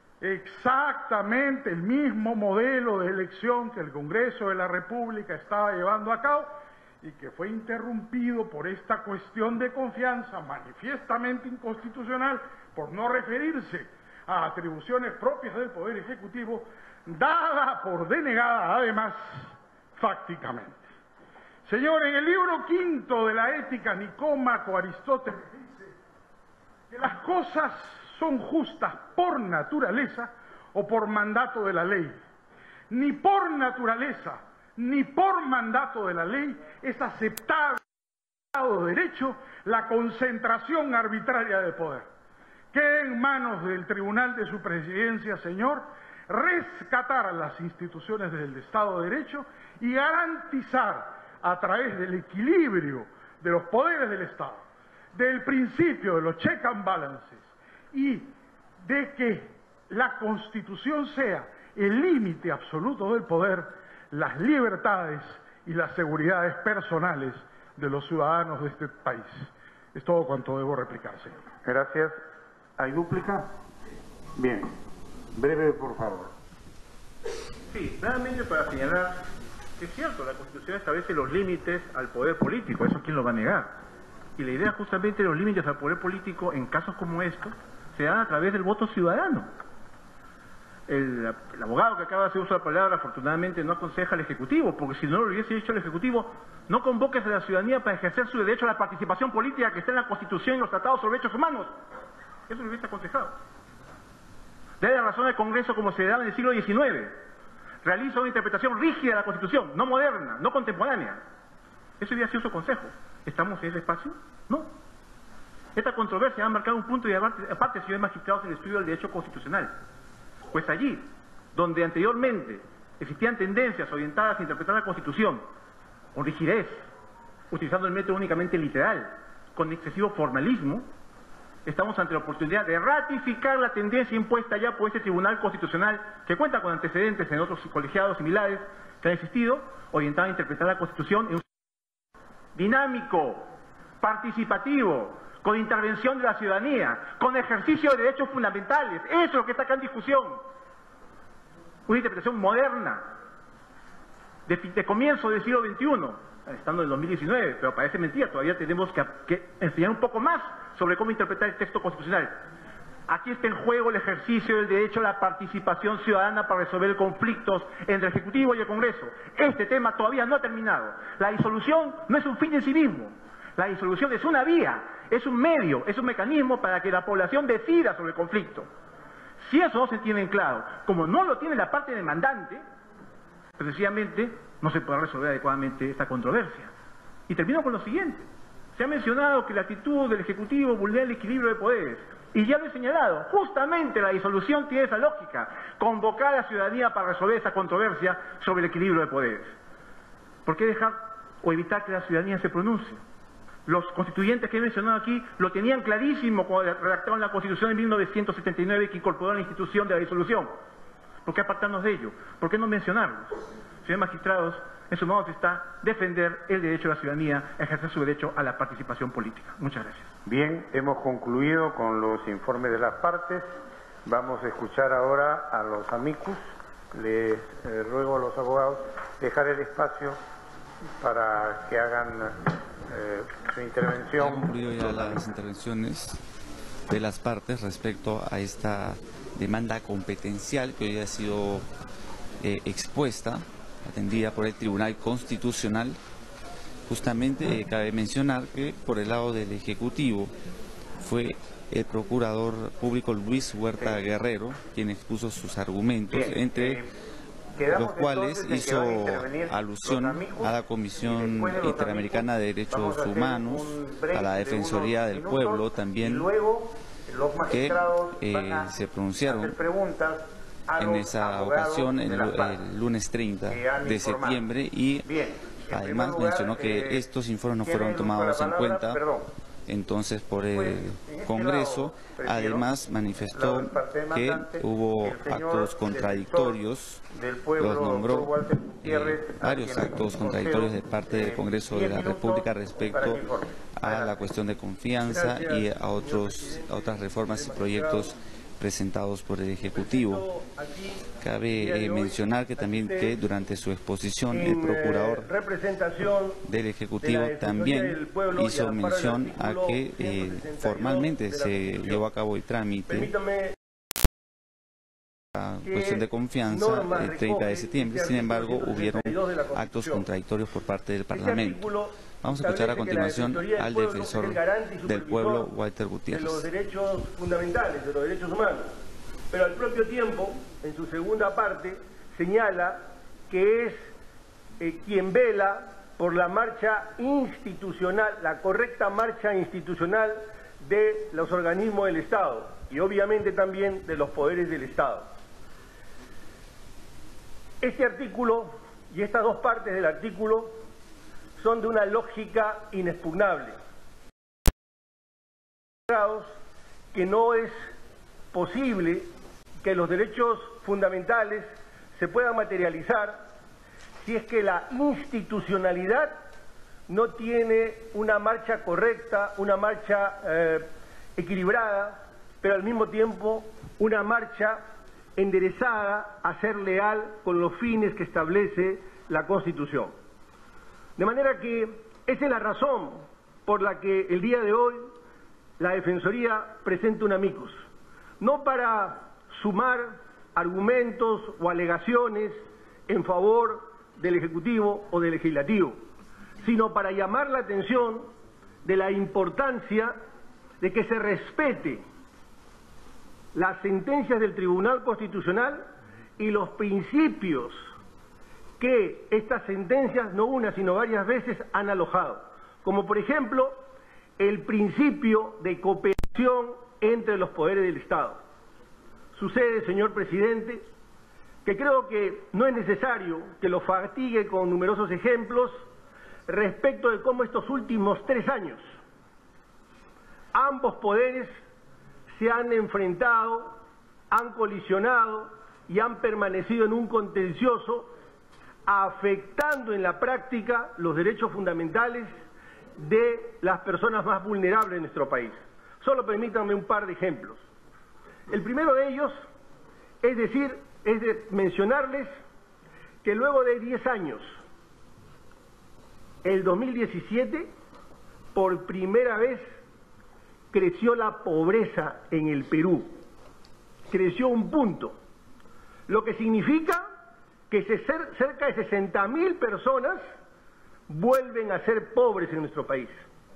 exactamente el mismo modelo de elección que el Congreso de la República estaba llevando a cabo y que fue interrumpido por esta cuestión de confianza manifiestamente inconstitucional por no referirse a atribuciones propias del Poder Ejecutivo, dada por denegada además fácticamente. Señor, en el libro quinto de la Ética Nicómaco, Aristóteles dice que las cosas son justas por naturaleza o por mandato de la ley. Ni por naturaleza ni por mandato de la ley es aceptable en el Estado de Derecho la concentración arbitraria de poder. Queda en manos del Tribunal de su Presidencia, señor, rescatar las instituciones del Estado de Derecho y garantizar a través del equilibrio de los poderes del Estado, del principio de los check and balances y de que la Constitución sea el límite absoluto del poder, las libertades y las seguridades personales de los ciudadanos de este país. Es todo cuanto debo replicar, señor. Gracias. ¿Hay dúplica? Bien. Breve, por favor. Sí, nuevamente para señalar que es cierto, la Constitución establece los límites al poder político, eso quién lo va a negar. Y la idea justamente de los límites al poder político en casos como estos se dan a través del voto ciudadano. El, el abogado que acaba de hacer uso de la palabra afortunadamente no aconseja al Ejecutivo, porque si no lo hubiese dicho el Ejecutivo, no convoques a la ciudadanía para ejercer su derecho a la participación política que está en la Constitución y los tratados sobre derechos humanos. Eso lo hubiese aconsejado. Dale la razón al Congreso como se daba en el siglo diecinueve. Realiza una interpretación rígida de la Constitución, no moderna, no contemporánea. Eso hubiera sido su consejo. ¿Estamos en ese espacio? No. Esta controversia ha marcado un punto de aparte, señores magistrados, en el estudio del derecho constitucional. Pues allí, donde anteriormente existían tendencias orientadas a interpretar la Constitución con rigidez, utilizando el método únicamente literal, con excesivo formalismo, estamos ante la oportunidad de ratificar la tendencia impuesta ya por este Tribunal Constitucional, que cuenta con antecedentes en otros colegiados similares que han existido, orientado a interpretar la Constitución en un dinámico, participativo, con intervención de la ciudadanía, con ejercicio de derechos fundamentales. Eso es lo que está acá en discusión. Una interpretación moderna, de, de comienzo del siglo veintiuno, estando en el dos mil diecinueve, pero parece mentira, todavía tenemos que, que enseñar un poco más sobre cómo interpretar el texto constitucional. Aquí está en juego el ejercicio del derecho a la participación ciudadana para resolver conflictos entre el Ejecutivo y el Congreso. Este tema todavía no ha terminado. La disolución no es un fin en sí mismo. La disolución es una vía, es un medio, es un mecanismo para que la población decida sobre el conflicto. Si eso no se tiene en claro, como no lo tiene la parte demandante, precisamente no se podrá resolver adecuadamente esta controversia. Y termino con lo siguiente. Se ha mencionado que la actitud del Ejecutivo vulnera el equilibrio de poderes. Y ya lo he señalado, justamente la disolución tiene esa lógica, convocar a la ciudadanía para resolver esa controversia sobre el equilibrio de poderes. ¿Por qué dejar o evitar que la ciudadanía se pronuncie? Los constituyentes que he mencionado aquí lo tenían clarísimo cuando redactaron la Constitución en mil novecientos setenta y nueve, que incorporó la institución de la disolución. ¿Por qué apartarnos de ello? ¿Por qué no mencionarlos? Señores magistrados, en sus manos está defender el derecho de la ciudadanía a ejercer su derecho a la participación política. Muchas gracias. Bien, hemos concluido con los informes de las partes. Vamos a escuchar ahora a los amicus. Les eh, ruego a los abogados dejar el espacio para que hagan eh, su intervención. Han concluido ya las intervenciones de las partes respecto a esta demanda competencial que hoy ha sido eh, expuesta, atendida por el Tribunal Constitucional. Justamente eh, cabe mencionar que por el lado del Ejecutivo fue el Procurador Público Luis Huerta Guerrero quien expuso sus argumentos, Bien, entre eh, los cuales hizo alusión a la Comisión Interamericana de Derechos Humanos, a la Defensoría del Pueblo también, que eh, se pronunciaron en esa ocasión el, el lunes treinta de septiembre y además mencionó que estos informes no fueron tomados en cuenta entonces por el Congreso. Además manifestó que hubo actos contradictorios, los nombró eh, varios actos contradictorios de parte del Congreso de la República respecto a la cuestión de confianza y a, otros, a otras reformas y proyectos presentados por el Ejecutivo. Cabe eh, mencionar que también que durante su exposición el procurador del Ejecutivo también hizo mención a que eh, formalmente se llevó a cabo el trámite la cuestión de confianza el treinta de septiembre, sin embargo hubieron actos contradictorios por parte del Parlamento. Vamos a escuchar a continuación al defensor del pueblo, Walter Gutiérrez. De los derechos fundamentales, de los derechos humanos, pero al propio tiempo, en su segunda parte, señala que es eh, quien vela por la marcha institucional, la correcta marcha institucional de los organismos del Estado y obviamente también de los poderes del Estado. Este artículo y estas dos partes del artículo son de una lógica inexpugnable, que no es posible que los derechos fundamentales se puedan materializar si es que la institucionalidad no tiene una marcha correcta, una marcha eh, equilibrada, pero al mismo tiempo una marcha enderezada a ser leal con los fines que establece la Constitución. De manera que esa es la razón por la que el día de hoy la Defensoría presenta un amicus, no para sumar argumentos o alegaciones en favor del Ejecutivo o del Legislativo, sino para llamar la atención de la importancia de que se respete las sentencias del Tribunal Constitucional y los principios que estas sentencias, no una sino varias veces, han alojado, como por ejemplo el principio de cooperación entre los poderes del Estado. Sucede, señor presidente, que creo que no es necesario que lo fatigue con numerosos ejemplos respecto de cómo estos últimos tres años ambos poderes se han enfrentado, han colisionado y han permanecido en un contencioso afectando en la práctica los derechos fundamentales de las personas más vulnerables de nuestro país. Solo permítanme un par de ejemplos. El primero de ellos es decir, es de mencionarles que luego de diez años, el dos mil diecisiete, por primera vez creció la pobreza en el Perú. Creció un punto, lo que significa que cerca de sesenta mil personas vuelven a ser pobres en nuestro país.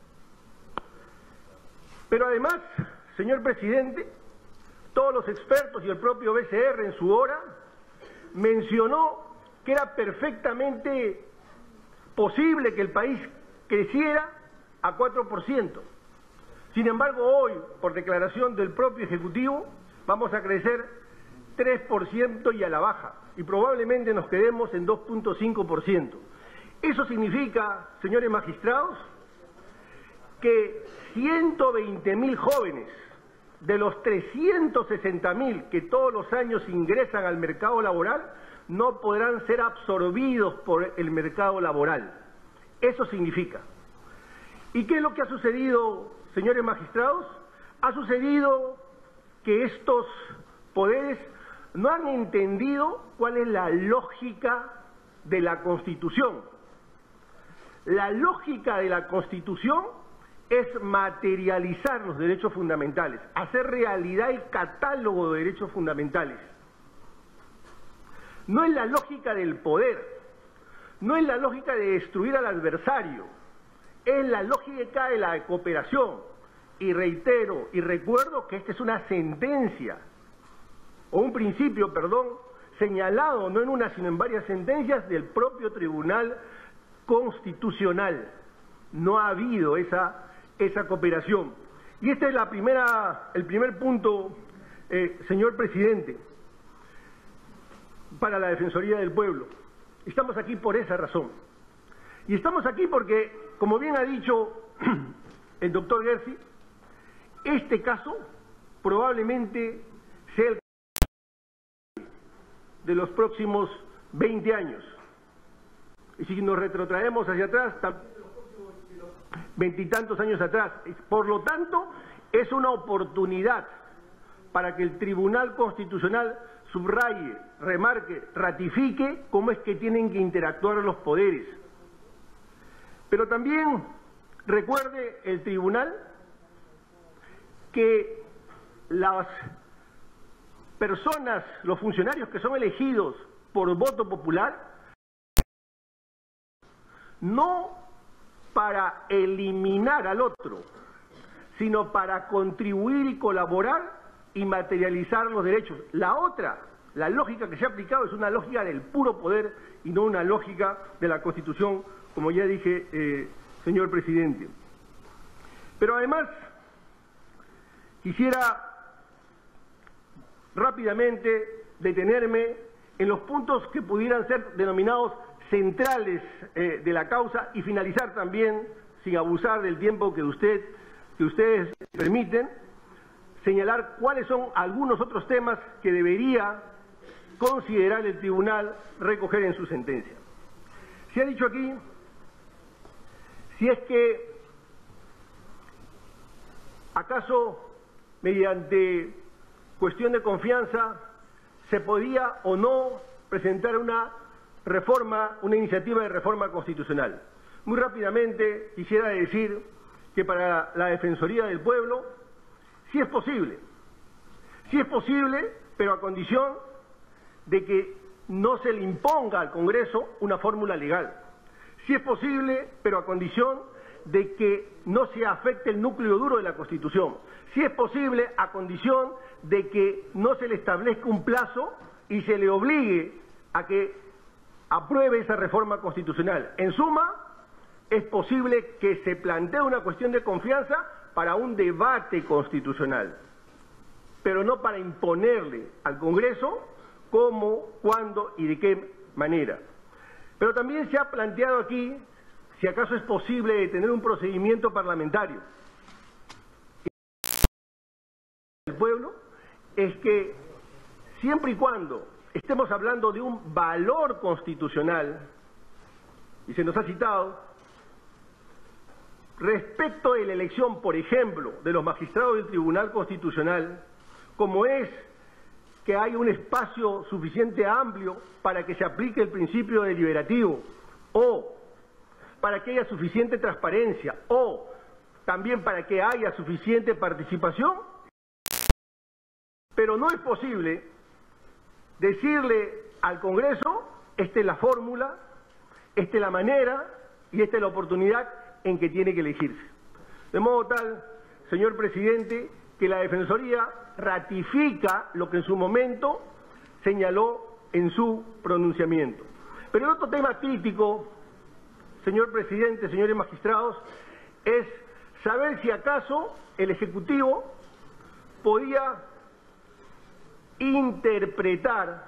Pero además, señor presidente, todos los expertos y el propio B C R en su hora mencionó que era perfectamente posible que el país creciera a cuatro por ciento. Sin embargo, hoy, por declaración del propio Ejecutivo, vamos a crecer tres por ciento y a la baja, y probablemente nos quedemos en dos punto cinco por ciento. Eso significa, señores magistrados, que ciento veinte mil jóvenes de los trescientos sesenta mil que todos los años ingresan al mercado laboral no podrán ser absorbidos por el mercado laboral. Eso significa. ¿Y qué es lo que ha sucedido, señores magistrados? Ha sucedido que estos poderes no han entendido cuál es la lógica de la Constitución. La lógica de la Constitución es materializar los derechos fundamentales, hacer realidad el catálogo de derechos fundamentales. No es la lógica del poder, no es la lógica de destruir al adversario, es la lógica de la cooperación. Y reitero y recuerdo que esta es una sentencia, o un principio, perdón, señalado no en una sino en varias sentencias del propio Tribunal Constitucional. No ha habido esa, esa cooperación. Y este es la primera, el primer punto, eh, señor presidente, para la Defensoría del Pueblo. Estamos aquí por esa razón. Y estamos aquí porque, como bien ha dicho el doctor Gersi, este caso probablemente sea el de los próximos veinte años. Y si nos retrotraemos hacia atrás, veintitantos años atrás. Por lo tanto, es una oportunidad para que el Tribunal Constitucional subraye, remarque, ratifique cómo es que tienen que interactuar los poderes. Pero también recuerde el tribunal que las personas, los funcionarios que son elegidos por voto popular, no para eliminar al otro, sino para contribuir y colaborar y materializar los derechos. La otra, la lógica que se ha aplicado es una lógica del puro poder y no una lógica de la Constitución, como ya dije, eh, señor presidente. Pero además, quisiera rápidamente detenerme en los puntos que pudieran ser denominados centrales eh, de la causa y finalizar también, sin abusar del tiempo que, usted, que ustedes permiten, señalar cuáles son algunos otros temas que debería considerar el tribunal recoger en su sentencia. Se ha dicho aquí, si es que acaso mediante cuestión de confianza se podía o no presentar una reforma, una iniciativa de reforma constitucional. Muy rápidamente quisiera decir que para la Defensoría del Pueblo sí es posible, sí es posible, pero a condición de que no se le imponga al Congreso una fórmula legal. Sí es posible, pero a condición de que no se afecte el núcleo duro de la Constitución. Sí es posible, a condición de que no se le establezca un plazo y se le obligue a que apruebe esa reforma constitucional. En suma, es posible que se plantee una cuestión de confianza para un debate constitucional, pero no para imponerle al Congreso cómo, cuándo y de qué manera. Pero también se ha planteado aquí si acaso es posible tener un procedimiento parlamentario. El pueblo es que siempre y cuando estemos hablando de un valor constitucional, y se nos ha citado, respecto de la elección, por ejemplo, de los magistrados del Tribunal Constitucional, como es que hay un espacio suficiente amplio para que se aplique el principio deliberativo, o para que haya suficiente transparencia, o también para que haya suficiente participación, pero no es posible decirle al Congreso, esta es la fórmula, esta es la manera y esta es la oportunidad en que tiene que elegirse. De modo tal, señor presidente, que la Defensoría ratifica lo que en su momento señaló en su pronunciamiento. Pero el otro tema crítico, señor presidente, señores magistrados, es saber si acaso el Ejecutivo podía interpretar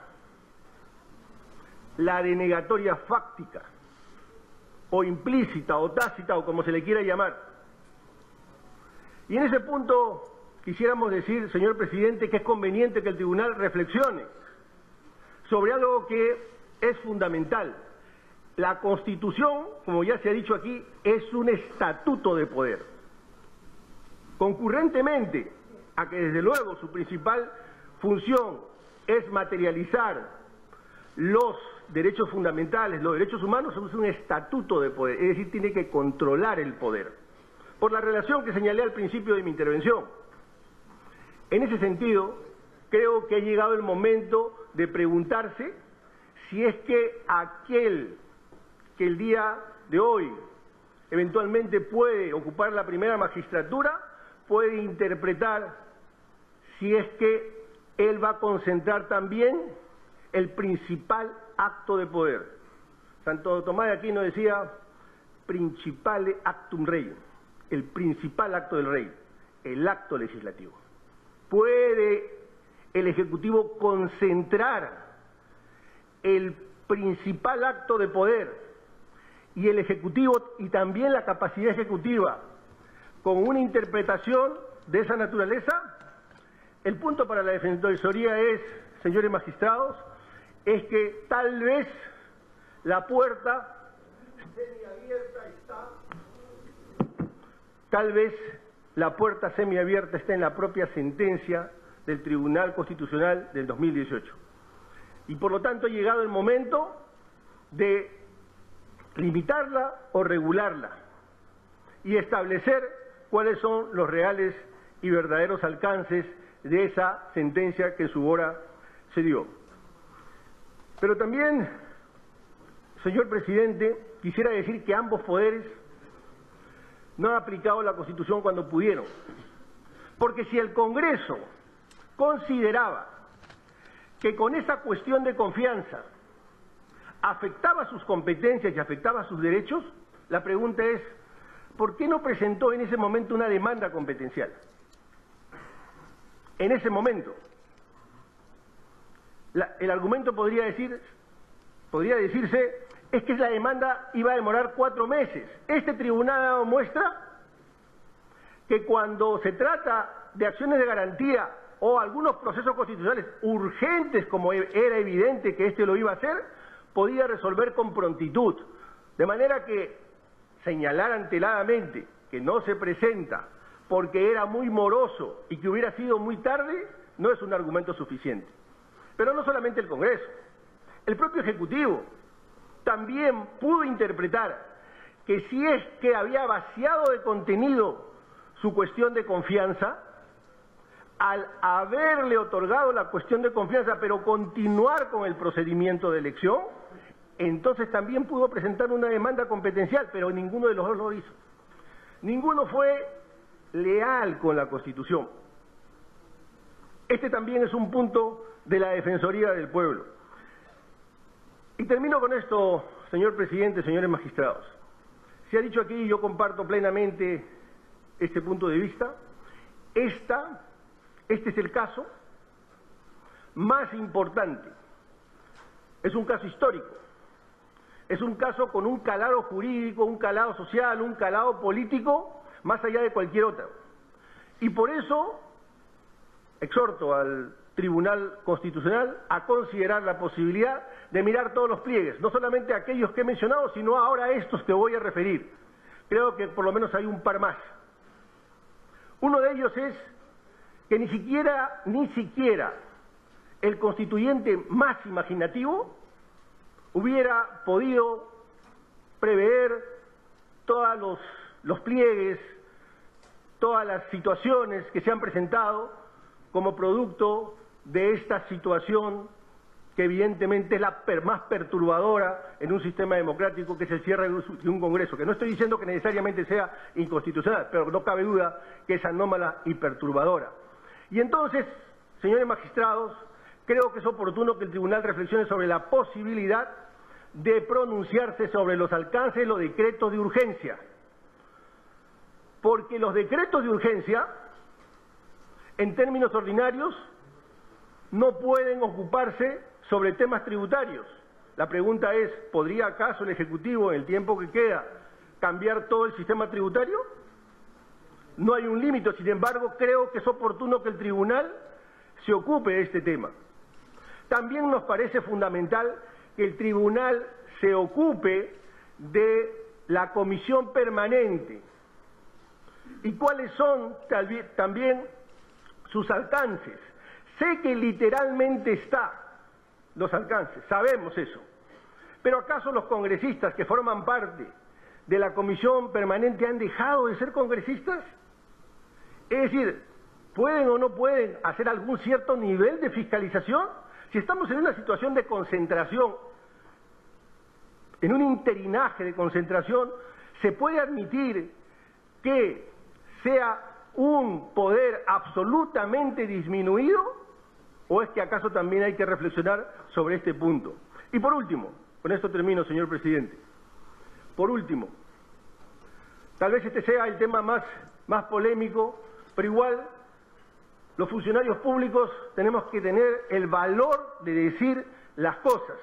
la denegatoria fáctica o implícita o tácita o como se le quiera llamar. Y en ese punto quisiéramos decir, señor presidente, que es conveniente que el tribunal reflexione sobre algo que es fundamental. La Constitución, como ya se ha dicho aquí, es un estatuto de poder. Concurrentemente a que desde luego su principal función es materializar los derechos fundamentales, los derechos humanos, es un estatuto de poder, es decir, tiene que controlar el poder. Por la relación que señalé al principio de mi intervención. En ese sentido, creo que ha llegado el momento de preguntarse si es que aquel que el día de hoy eventualmente puede ocupar la primera magistratura, puede interpretar si es que él va a concentrar también el principal acto de poder. Santo Tomás de Aquino decía, principale actum rei, el principal acto del rey, el acto legislativo. ¿Puede el Ejecutivo concentrar el principal acto de poder y el Ejecutivo y también la capacidad ejecutiva con una interpretación de esa naturaleza? El punto para la Defensoría es, señores magistrados, es que tal vez la puerta semiabierta está tal vez la puerta semiabierta está en la propia sentencia del Tribunal Constitucional del dos mil dieciocho. Y por lo tanto ha llegado el momento de limitarla o regularla y establecer cuáles son los reales y verdaderos alcances de esa sentencia que en su hora se dio. Pero también, señor presidente, quisiera decir que ambos poderes no han aplicado la Constitución cuando pudieron. Porque si el Congreso consideraba que con esa cuestión de confianza afectaba sus competencias y afectaba sus derechos, la pregunta es, ¿por qué no presentó en ese momento una demanda competencial? En ese momento. La, el argumento podría decir, podría decirse, es que la demanda iba a demorar cuatro meses. Este tribunal muestra que cuando se trata de acciones de garantía o algunos procesos constitucionales urgentes, como era evidente que este lo iba a hacer, podía resolver con prontitud. De manera que señalar anteladamente que no se presenta porque era muy moroso y que hubiera sido muy tarde, no es un argumento suficiente. Pero no solamente el Congreso, el propio Ejecutivo también pudo interpretar que si es que había vaciado de contenido su cuestión de confianza, al haberle otorgado la cuestión de confianza, pero continuar con el procedimiento de elección, entonces también pudo presentar una demanda competencial, pero ninguno de los dos lo hizo. Ninguno fue leal con la Constitución. Este también es un punto de la Defensoría del Pueblo. Y termino con esto, señor presidente, señores magistrados. Se ha dicho aquí, y yo comparto plenamente este punto de vista, esta, este es el caso más importante. Es un caso histórico. Es un caso con un calado jurídico, un calado social, un calado político, más allá de cualquier otro. Y por eso exhorto al Tribunal Constitucional a considerar la posibilidad de mirar todos los pliegues, no solamente aquellos que he mencionado, sino ahora estos que voy a referir. Creo que por lo menos hay un par más. Uno de ellos es que ni siquiera, ni siquiera el constituyente más imaginativo hubiera podido prever todos los, los pliegues, todas las situaciones que se han presentado como producto de esta situación que evidentemente es la per, más perturbadora en un sistema democrático, que es el cierre de un Congreso, que no estoy diciendo que necesariamente sea inconstitucional, pero no cabe duda que es anómala y perturbadora. Y entonces, señores magistrados, creo que es oportuno que el Tribunal reflexione sobre la posibilidad de pronunciarse sobre los alcances de los decretos de urgencia, porque los decretos de urgencia, en términos ordinarios, no pueden ocuparse sobre temas tributarios. La pregunta es, ¿podría acaso el Ejecutivo, en el tiempo que queda, cambiar todo el sistema tributario? No hay un límite, sin embargo, creo que es oportuno que el Tribunal se ocupe de este tema. También nos parece fundamental que el Tribunal se ocupe de la Comisión Permanente y cuáles son también sus alcances. Sé que literalmente está los alcances, sabemos eso, pero ¿acaso los congresistas que forman parte de la Comisión Permanente han dejado de ser congresistas? Es decir, ¿pueden o no pueden hacer algún cierto nivel de fiscalización? Si estamos en una situación de concentración, en un interinaje de concentración, ¿se puede admitir que sea un poder absolutamente disminuido? ¿O es que acaso también hay que reflexionar sobre este punto? Y por último, con esto termino, señor presidente, por último, tal vez este sea el tema más, más polémico, pero igual los funcionarios públicos tenemos que tener el valor de decir las cosas.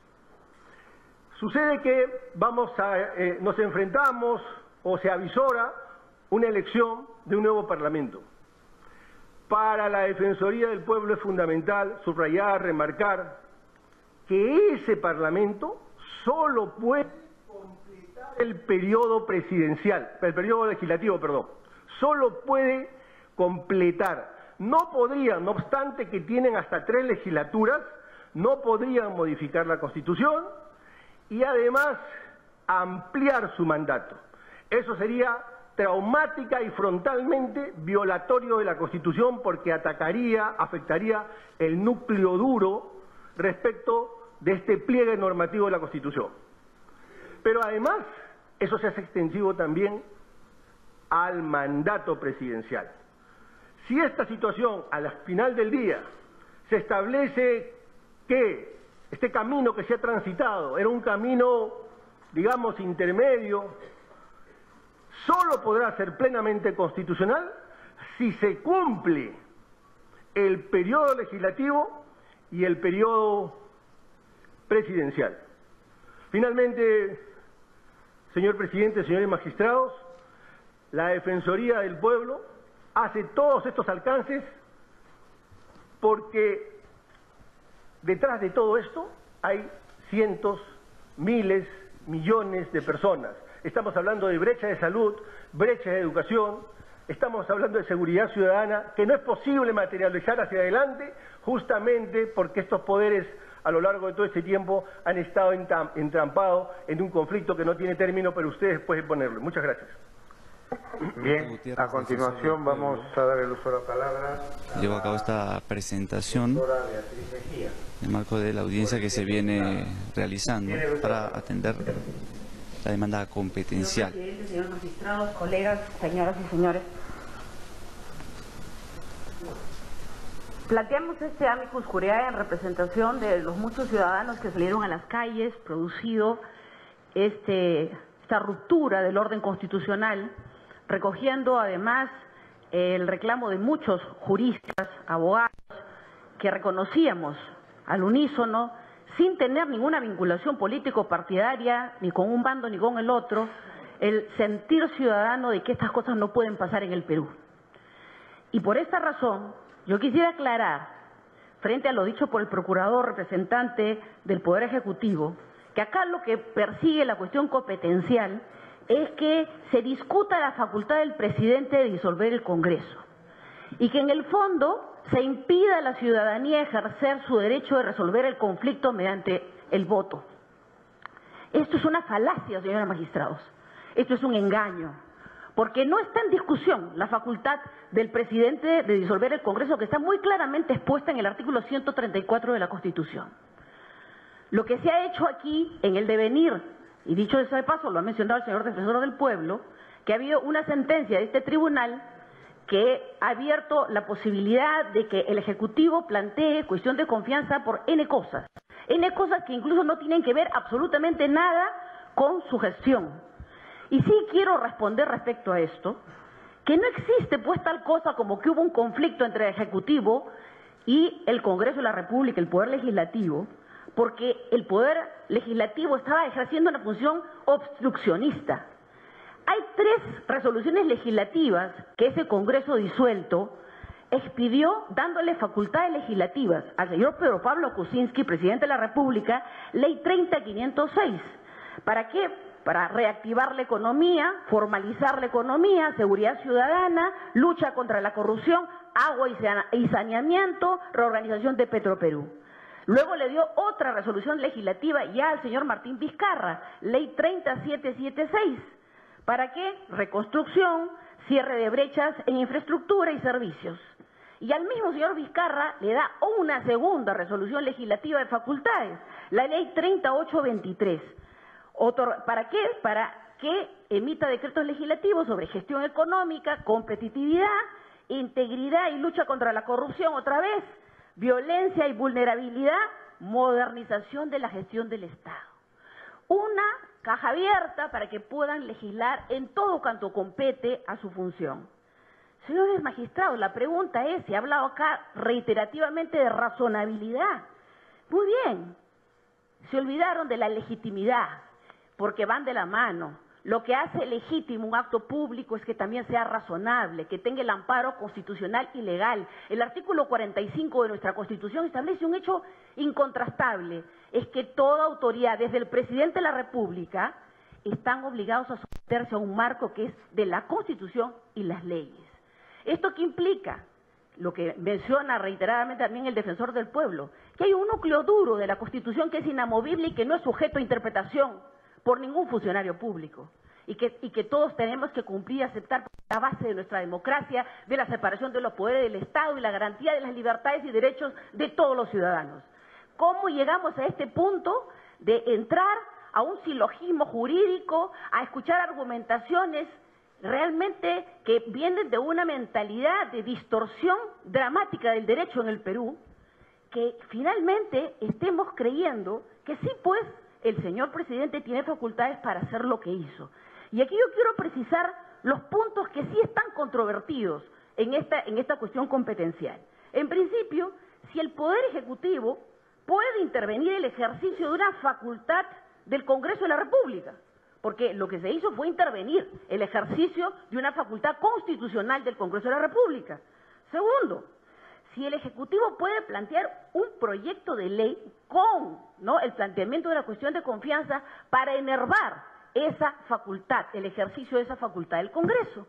Sucede que vamos a, eh, nos enfrentamos o se avisora una elección de un nuevo Parlamento. Para la Defensoría del Pueblo es fundamental subrayar, remarcar que ese Parlamento solo puede completar el periodo presidencial, el periodo legislativo, perdón. Solo puede completar. No podrían, no obstante que tienen hasta tres legislaturas, no podrían modificar la Constitución y además ampliar su mandato. Eso sería traumática y frontalmente violatorio de la Constitución porque atacaría, afectaría el núcleo duro respecto de este pliegue normativo de la Constitución. Pero además, eso se hace extensivo también al mandato presidencial. Si esta situación, al final del día, se establece que este camino que se ha transitado era un camino, digamos, intermedio, solo podrá ser plenamente constitucional si se cumple el periodo legislativo y el periodo presidencial. Finalmente, señor presidente, señores magistrados, la Defensoría del Pueblo hace todos estos alcances porque detrás de todo esto hay cientos, miles, millones de personas. Estamos hablando de brecha de salud, brecha de educación, estamos hablando de seguridad ciudadana, que no es posible materializar hacia adelante justamente porque estos poderes a lo largo de todo este tiempo han estado entrampados en un conflicto que no tiene término, pero ustedes pueden ponerlo. Muchas gracias. Bien, a continuación vamos a dar el uso de la palabra. Llevo a cabo esta presentación en el marco de la audiencia que se viene realizando para atender la demanda competencial. Señor presidente, señores magistrados, colegas, señoras y señores. Planteamos este amicus curiae en representación de los muchos ciudadanos que salieron a las calles, producido este, esta ruptura del orden constitucional, recogiendo además el reclamo de muchos juristas, abogados, que reconocíamos al unísono, sin tener ninguna vinculación político-partidaria, ni con un bando ni con el otro, el sentir ciudadano de que estas cosas no pueden pasar en el Perú. Y por esta razón, yo quisiera aclarar, frente a lo dicho por el procurador representante del Poder Ejecutivo, que acá lo que persigue la cuestión competencial es que se discuta la facultad del presidente de disolver el Congreso y que en el fondo se impida a la ciudadanía ejercer su derecho de resolver el conflicto mediante el voto. Esto es una falacia, señores magistrados. Esto es un engaño, porque no está en discusión la facultad del presidente de disolver el Congreso, que está muy claramente expuesta en el artículo ciento treinta y cuatro de la Constitución. Lo que se ha hecho aquí, en el devenir, y dicho eso de paso, lo ha mencionado el señor defensor del pueblo, que ha habido una sentencia de este tribunal que ha abierto la posibilidad de que el Ejecutivo plantee cuestión de confianza por N cosas. N cosas que incluso no tienen que ver absolutamente nada con su gestión. Y sí quiero responder respecto a esto, que no existe pues tal cosa como que hubo un conflicto entre el Ejecutivo y el Congreso de la República, el Poder Legislativo, porque el Poder Legislativo estaba ejerciendo una función obstruccionista. Hay tres resoluciones legislativas que ese Congreso disuelto expidió dándole facultades legislativas al señor Pedro Pablo Kuczynski, presidente de la República, ley treinta mil quinientos seis. ¿Para qué? Para reactivar la economía, formalizar la economía, seguridad ciudadana, lucha contra la corrupción, agua y saneamiento, reorganización de Petroperú. Luego le dio otra resolución legislativa ya al señor Martín Vizcarra, ley treinta mil setecientos setenta y seis. ¿Para qué? Reconstrucción, cierre de brechas en infraestructura y servicios. Y al mismo señor Vizcarra le da una segunda resolución legislativa de facultades, la ley treinta mil ochocientos veintitrés. Otro, ¿para qué? Para que emita decretos legislativos sobre gestión económica, competitividad, integridad y lucha contra la corrupción, otra vez, violencia y vulnerabilidad, modernización de la gestión del Estado. Una caja abierta para que puedan legislar en todo cuanto compete a su función. Señores magistrados, la pregunta es, se ha hablado acá reiterativamente de razonabilidad. Muy bien, se olvidaron de la legitimidad, porque van de la mano. Lo que hace legítimo un acto público es que también sea razonable, que tenga el amparo constitucional y legal. El artículo cuarenta y cinco de nuestra Constitución establece un hecho incontrastable, es que toda autoridad, desde el presidente de la República, están obligados a someterse a un marco que es de la Constitución y las leyes. ¿Esto qué implica? Lo que menciona reiteradamente también el defensor del pueblo, que hay un núcleo duro de la Constitución que es inamovible y que no es sujeto a interpretación por ningún funcionario público, y que, y que todos tenemos que cumplir y aceptar por la base de nuestra democracia, de la separación de los poderes del Estado y la garantía de las libertades y derechos de todos los ciudadanos. ¿Cómo llegamos a este punto de entrar a un silogismo jurídico, a escuchar argumentaciones realmente que vienen de una mentalidad de distorsión dramática del derecho en el Perú, que finalmente estemos creyendo que sí, pues, el señor presidente tiene facultades para hacer lo que hizo? Y aquí yo quiero precisar los puntos que sí están controvertidos en esta, en esta cuestión competencial. En principio, si el Poder Ejecutivo puede intervenir el ejercicio de una facultad del Congreso de la República, porque lo que se hizo fue intervenir el ejercicio de una facultad constitucional del Congreso de la República. Segundo, si el Ejecutivo puede plantear un proyecto de ley con, ¿no?, el planteamiento de la cuestión de confianza para enervar esa facultad, el ejercicio de esa facultad del Congreso.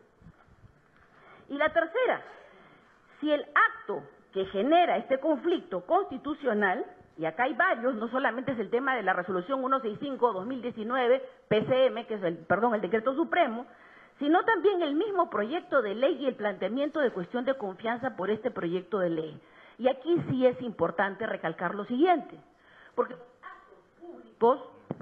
Y la tercera, si el acto que genera este conflicto constitucional, y acá hay varios, no solamente es el tema de la resolución ciento sesenta y cinco dos mil diecinueve, P C M, que es el, perdón, el decreto supremo, sino también el mismo proyecto de ley y el planteamiento de cuestión de confianza por este proyecto de ley. Y aquí sí es importante recalcar lo siguiente, porque los actos públicos,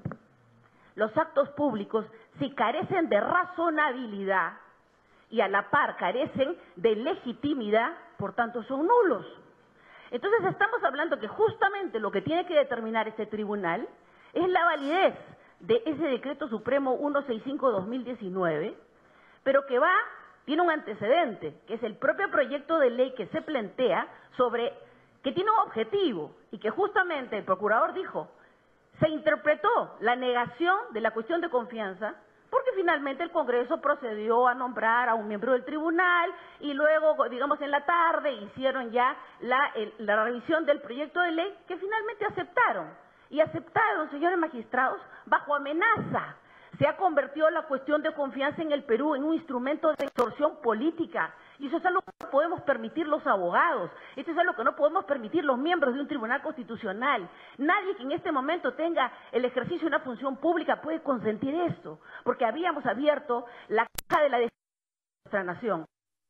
los actos públicos, si carecen de razonabilidad y a la par carecen de legitimidad, por tanto son nulos. Entonces estamos hablando que justamente lo que tiene que determinar este tribunal es la validez de ese decreto supremo ciento sesenta y cinco dos mil diecinueve, pero que va, tiene un antecedente, que es el propio proyecto de ley que se plantea sobre, que tiene un objetivo, y que justamente el procurador dijo, se interpretó la negación de la cuestión de confianza, porque finalmente el Congreso procedió a nombrar a un miembro del tribunal y luego, digamos, en la tarde hicieron ya la, el, la revisión del proyecto de ley que finalmente aceptaron. Y aceptaron, señores magistrados, bajo amenaza. Se ha convertido la cuestión de confianza en el Perú en un instrumento de extorsión política. Y eso es algo que no podemos permitir los abogados. Eso es algo que no podemos permitir los miembros de un tribunal constitucional. Nadie que en este momento tenga el ejercicio de una función pública puede consentir esto. Porque habíamos abierto la caja de la defensa de nuestra nación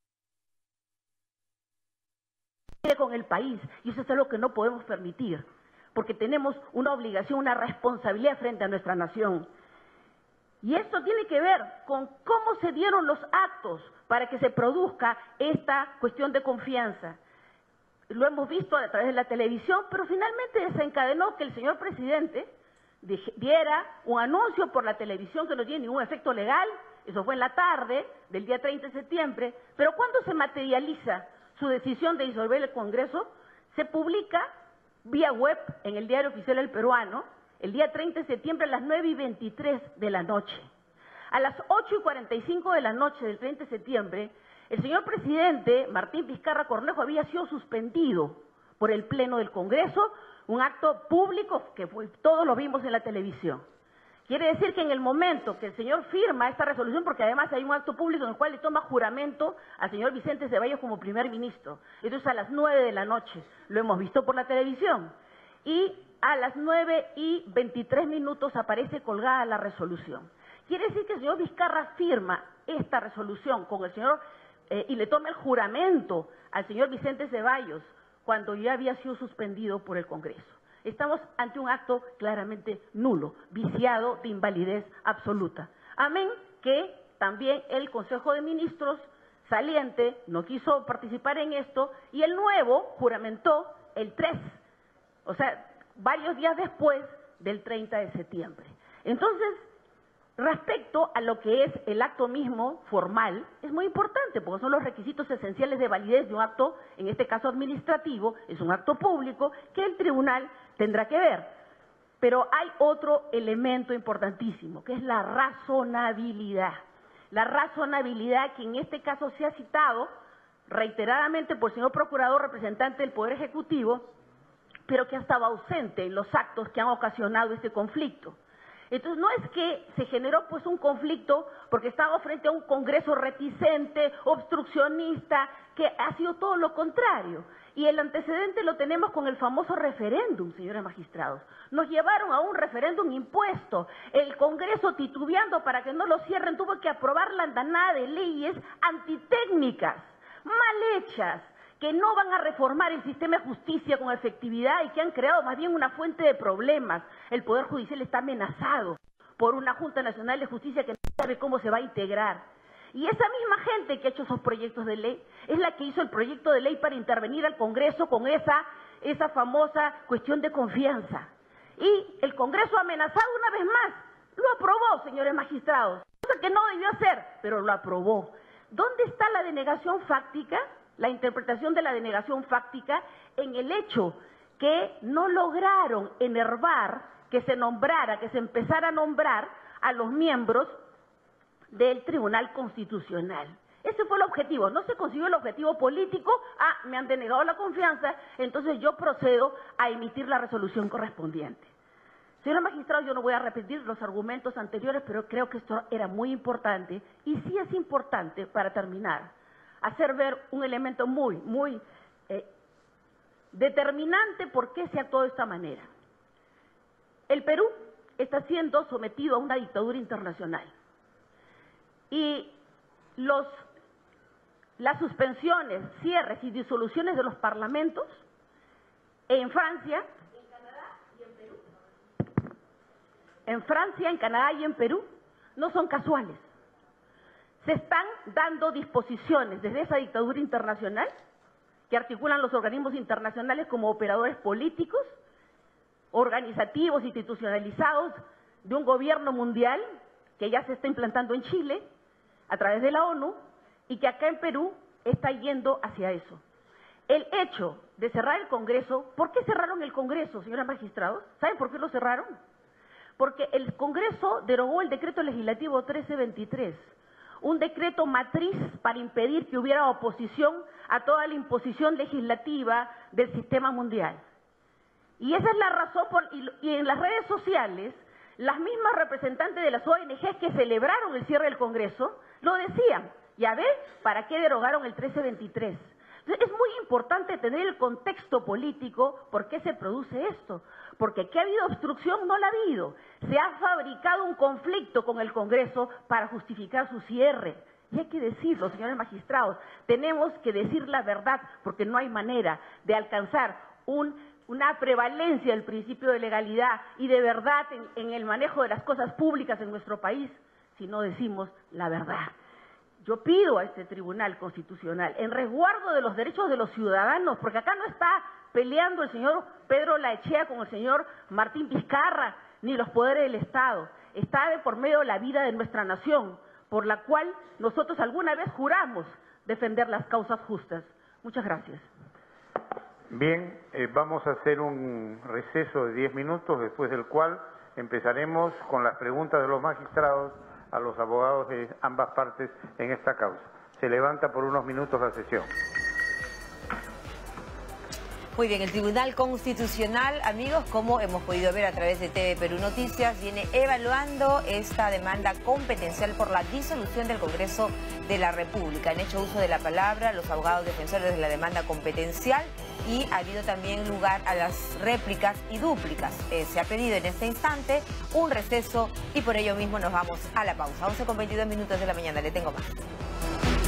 con el país. Y eso es algo que no podemos permitir. Porque tenemos una obligación, una responsabilidad frente a nuestra nación. Y esto tiene que ver con cómo se dieron los actos para que se produzca esta cuestión de confianza. Lo hemos visto a través de la televisión, pero finalmente desencadenó que el señor presidente diera un anuncio por la televisión que no tiene ningún efecto legal. Eso fue en la tarde del día treinta de septiembre. Pero cuando se materializa su decisión de disolver el Congreso, se publica vía web en el Diario Oficial El Peruano, el día treinta de septiembre a las nueve y veintitrés de la noche. A las ocho y cuarenta y cinco de la noche del treinta de septiembre, el señor presidente Martín Vizcarra Cornejo había sido suspendido por el Pleno del Congreso, un acto público que fue, todos lo vimos en la televisión. Quiere decir que en el momento que el señor firma esta resolución, porque además hay un acto público en el cual le toma juramento al señor Vicente Ceballos como primer ministro, entonces a las nueve de la noche, lo hemos visto por la televisión, y a las nueve y veintitrés minutos aparece colgada la resolución. Quiere decir que el señor Vizcarra firma esta resolución con el señor eh, y le toma el juramento al señor Vicente Ceballos cuando ya había sido suspendido por el Congreso. Estamos ante un acto claramente nulo, viciado de invalidez absoluta. Amén que también el Consejo de Ministros saliente no quiso participar en esto y el nuevo juramentó el tres, o sea, varios días después del treinta de septiembre. Entonces, respecto a lo que es el acto mismo formal, es muy importante, porque son los requisitos esenciales de validez de un acto, en este caso administrativo, es un acto público, que el tribunal tendrá que ver. Pero hay otro elemento importantísimo, que es la razonabilidad. La razonabilidad que en este caso se ha citado reiteradamente por el señor Procurador, representante del Poder Ejecutivo, pero que ha estado ausente en los actos que han ocasionado este conflicto. Entonces no es que se generó pues un conflicto porque estaba frente a un Congreso reticente, obstruccionista, que ha sido todo lo contrario. Y el antecedente lo tenemos con el famoso referéndum, señores magistrados. Nos llevaron a un referéndum impuesto. El Congreso, titubeando para que no lo cierren, tuvo que aprobar la andanada de leyes antitécnicas, mal hechas, que no van a reformar el sistema de justicia con efectividad y que han creado más bien una fuente de problemas. El Poder Judicial está amenazado por una Junta Nacional de Justicia que no sabe cómo se va a integrar. Y esa misma gente que ha hecho esos proyectos de ley es la que hizo el proyecto de ley para intervenir al Congreso con esa, esa famosa cuestión de confianza. Y el Congreso amenazado una vez más lo aprobó, señores magistrados. Cosa que no debió hacer, pero lo aprobó. ¿Dónde está la denegación fáctica? La interpretación de la denegación fáctica en el hecho que no lograron enervar, que se nombrara, que se empezara a nombrar a los miembros del Tribunal Constitucional. Ese fue el objetivo. No se consiguió el objetivo político. Ah, me han denegado la confianza, entonces yo procedo a emitir la resolución correspondiente. Señor magistrado, yo no voy a repetir los argumentos anteriores, pero creo que esto era muy importante. Y sí es importante, para terminar, hacer ver un elemento muy, muy eh, determinante por qué se actuó de esta manera. El Perú está siendo sometido a una dictadura internacional. Y los, las suspensiones, cierres y disoluciones de los parlamentos en Francia, en Canadá y en Perú, en Francia, en Canadá y en Perú, no son casuales. Se están dando disposiciones desde esa dictadura internacional que articulan los organismos internacionales como operadores políticos, organizativos, institucionalizados de un gobierno mundial que ya se está implantando en Chile a través de la ONU y que acá en Perú está yendo hacia eso. El hecho de cerrar el Congreso, ¿por qué cerraron el Congreso, señores magistrados? ¿Saben por qué lo cerraron? Porque el Congreso derogó el decreto legislativo trece veintitrés, un decreto matriz para impedir que hubiera oposición a toda la imposición legislativa del sistema mundial. Y esa es la razón, por, y, y en las redes sociales, las mismas representantes de las O N Ges que celebraron el cierre del Congreso lo decían. Ya ves, ¿para qué derogaron el trece veintitrés? Entonces, es muy importante tener el contexto político. ¿Por qué se produce esto? Porque que ha habido obstrucción, no la ha habido. Se ha fabricado un conflicto con el Congreso para justificar su cierre. Y hay que decirlo, señores magistrados, tenemos que decir la verdad, porque no hay manera de alcanzar un... una prevalencia del principio de legalidad y de verdad en, en el manejo de las cosas públicas en nuestro país si no decimos la verdad. Yo pido a este Tribunal Constitucional, en resguardo de los derechos de los ciudadanos, porque acá no está peleando el señor Pedro Laechea con el señor Martín Vizcarra, ni los poderes del Estado, está de por medio de la vida de nuestra nación, por la cual nosotros alguna vez juramos defender las causas justas. Muchas gracias. Bien, eh, vamos a hacer un receso de diez minutos, después del cual empezaremos con las preguntas de los magistrados a los abogados de ambas partes en esta causa. Se levanta por unos minutos la sesión. Muy bien, el Tribunal Constitucional, amigos, como hemos podido ver a través de T V Perú Noticias, viene evaluando esta demanda competencial por la disolución del Congreso de la República. Han hecho uso de la palabra los abogados defensores de la demanda competencial y ha habido también lugar a las réplicas y dúplicas. Eh, se ha pedido en este instante un receso y por ello mismo nos vamos a la pausa. once con veintidós minutos de la mañana, le tengo más.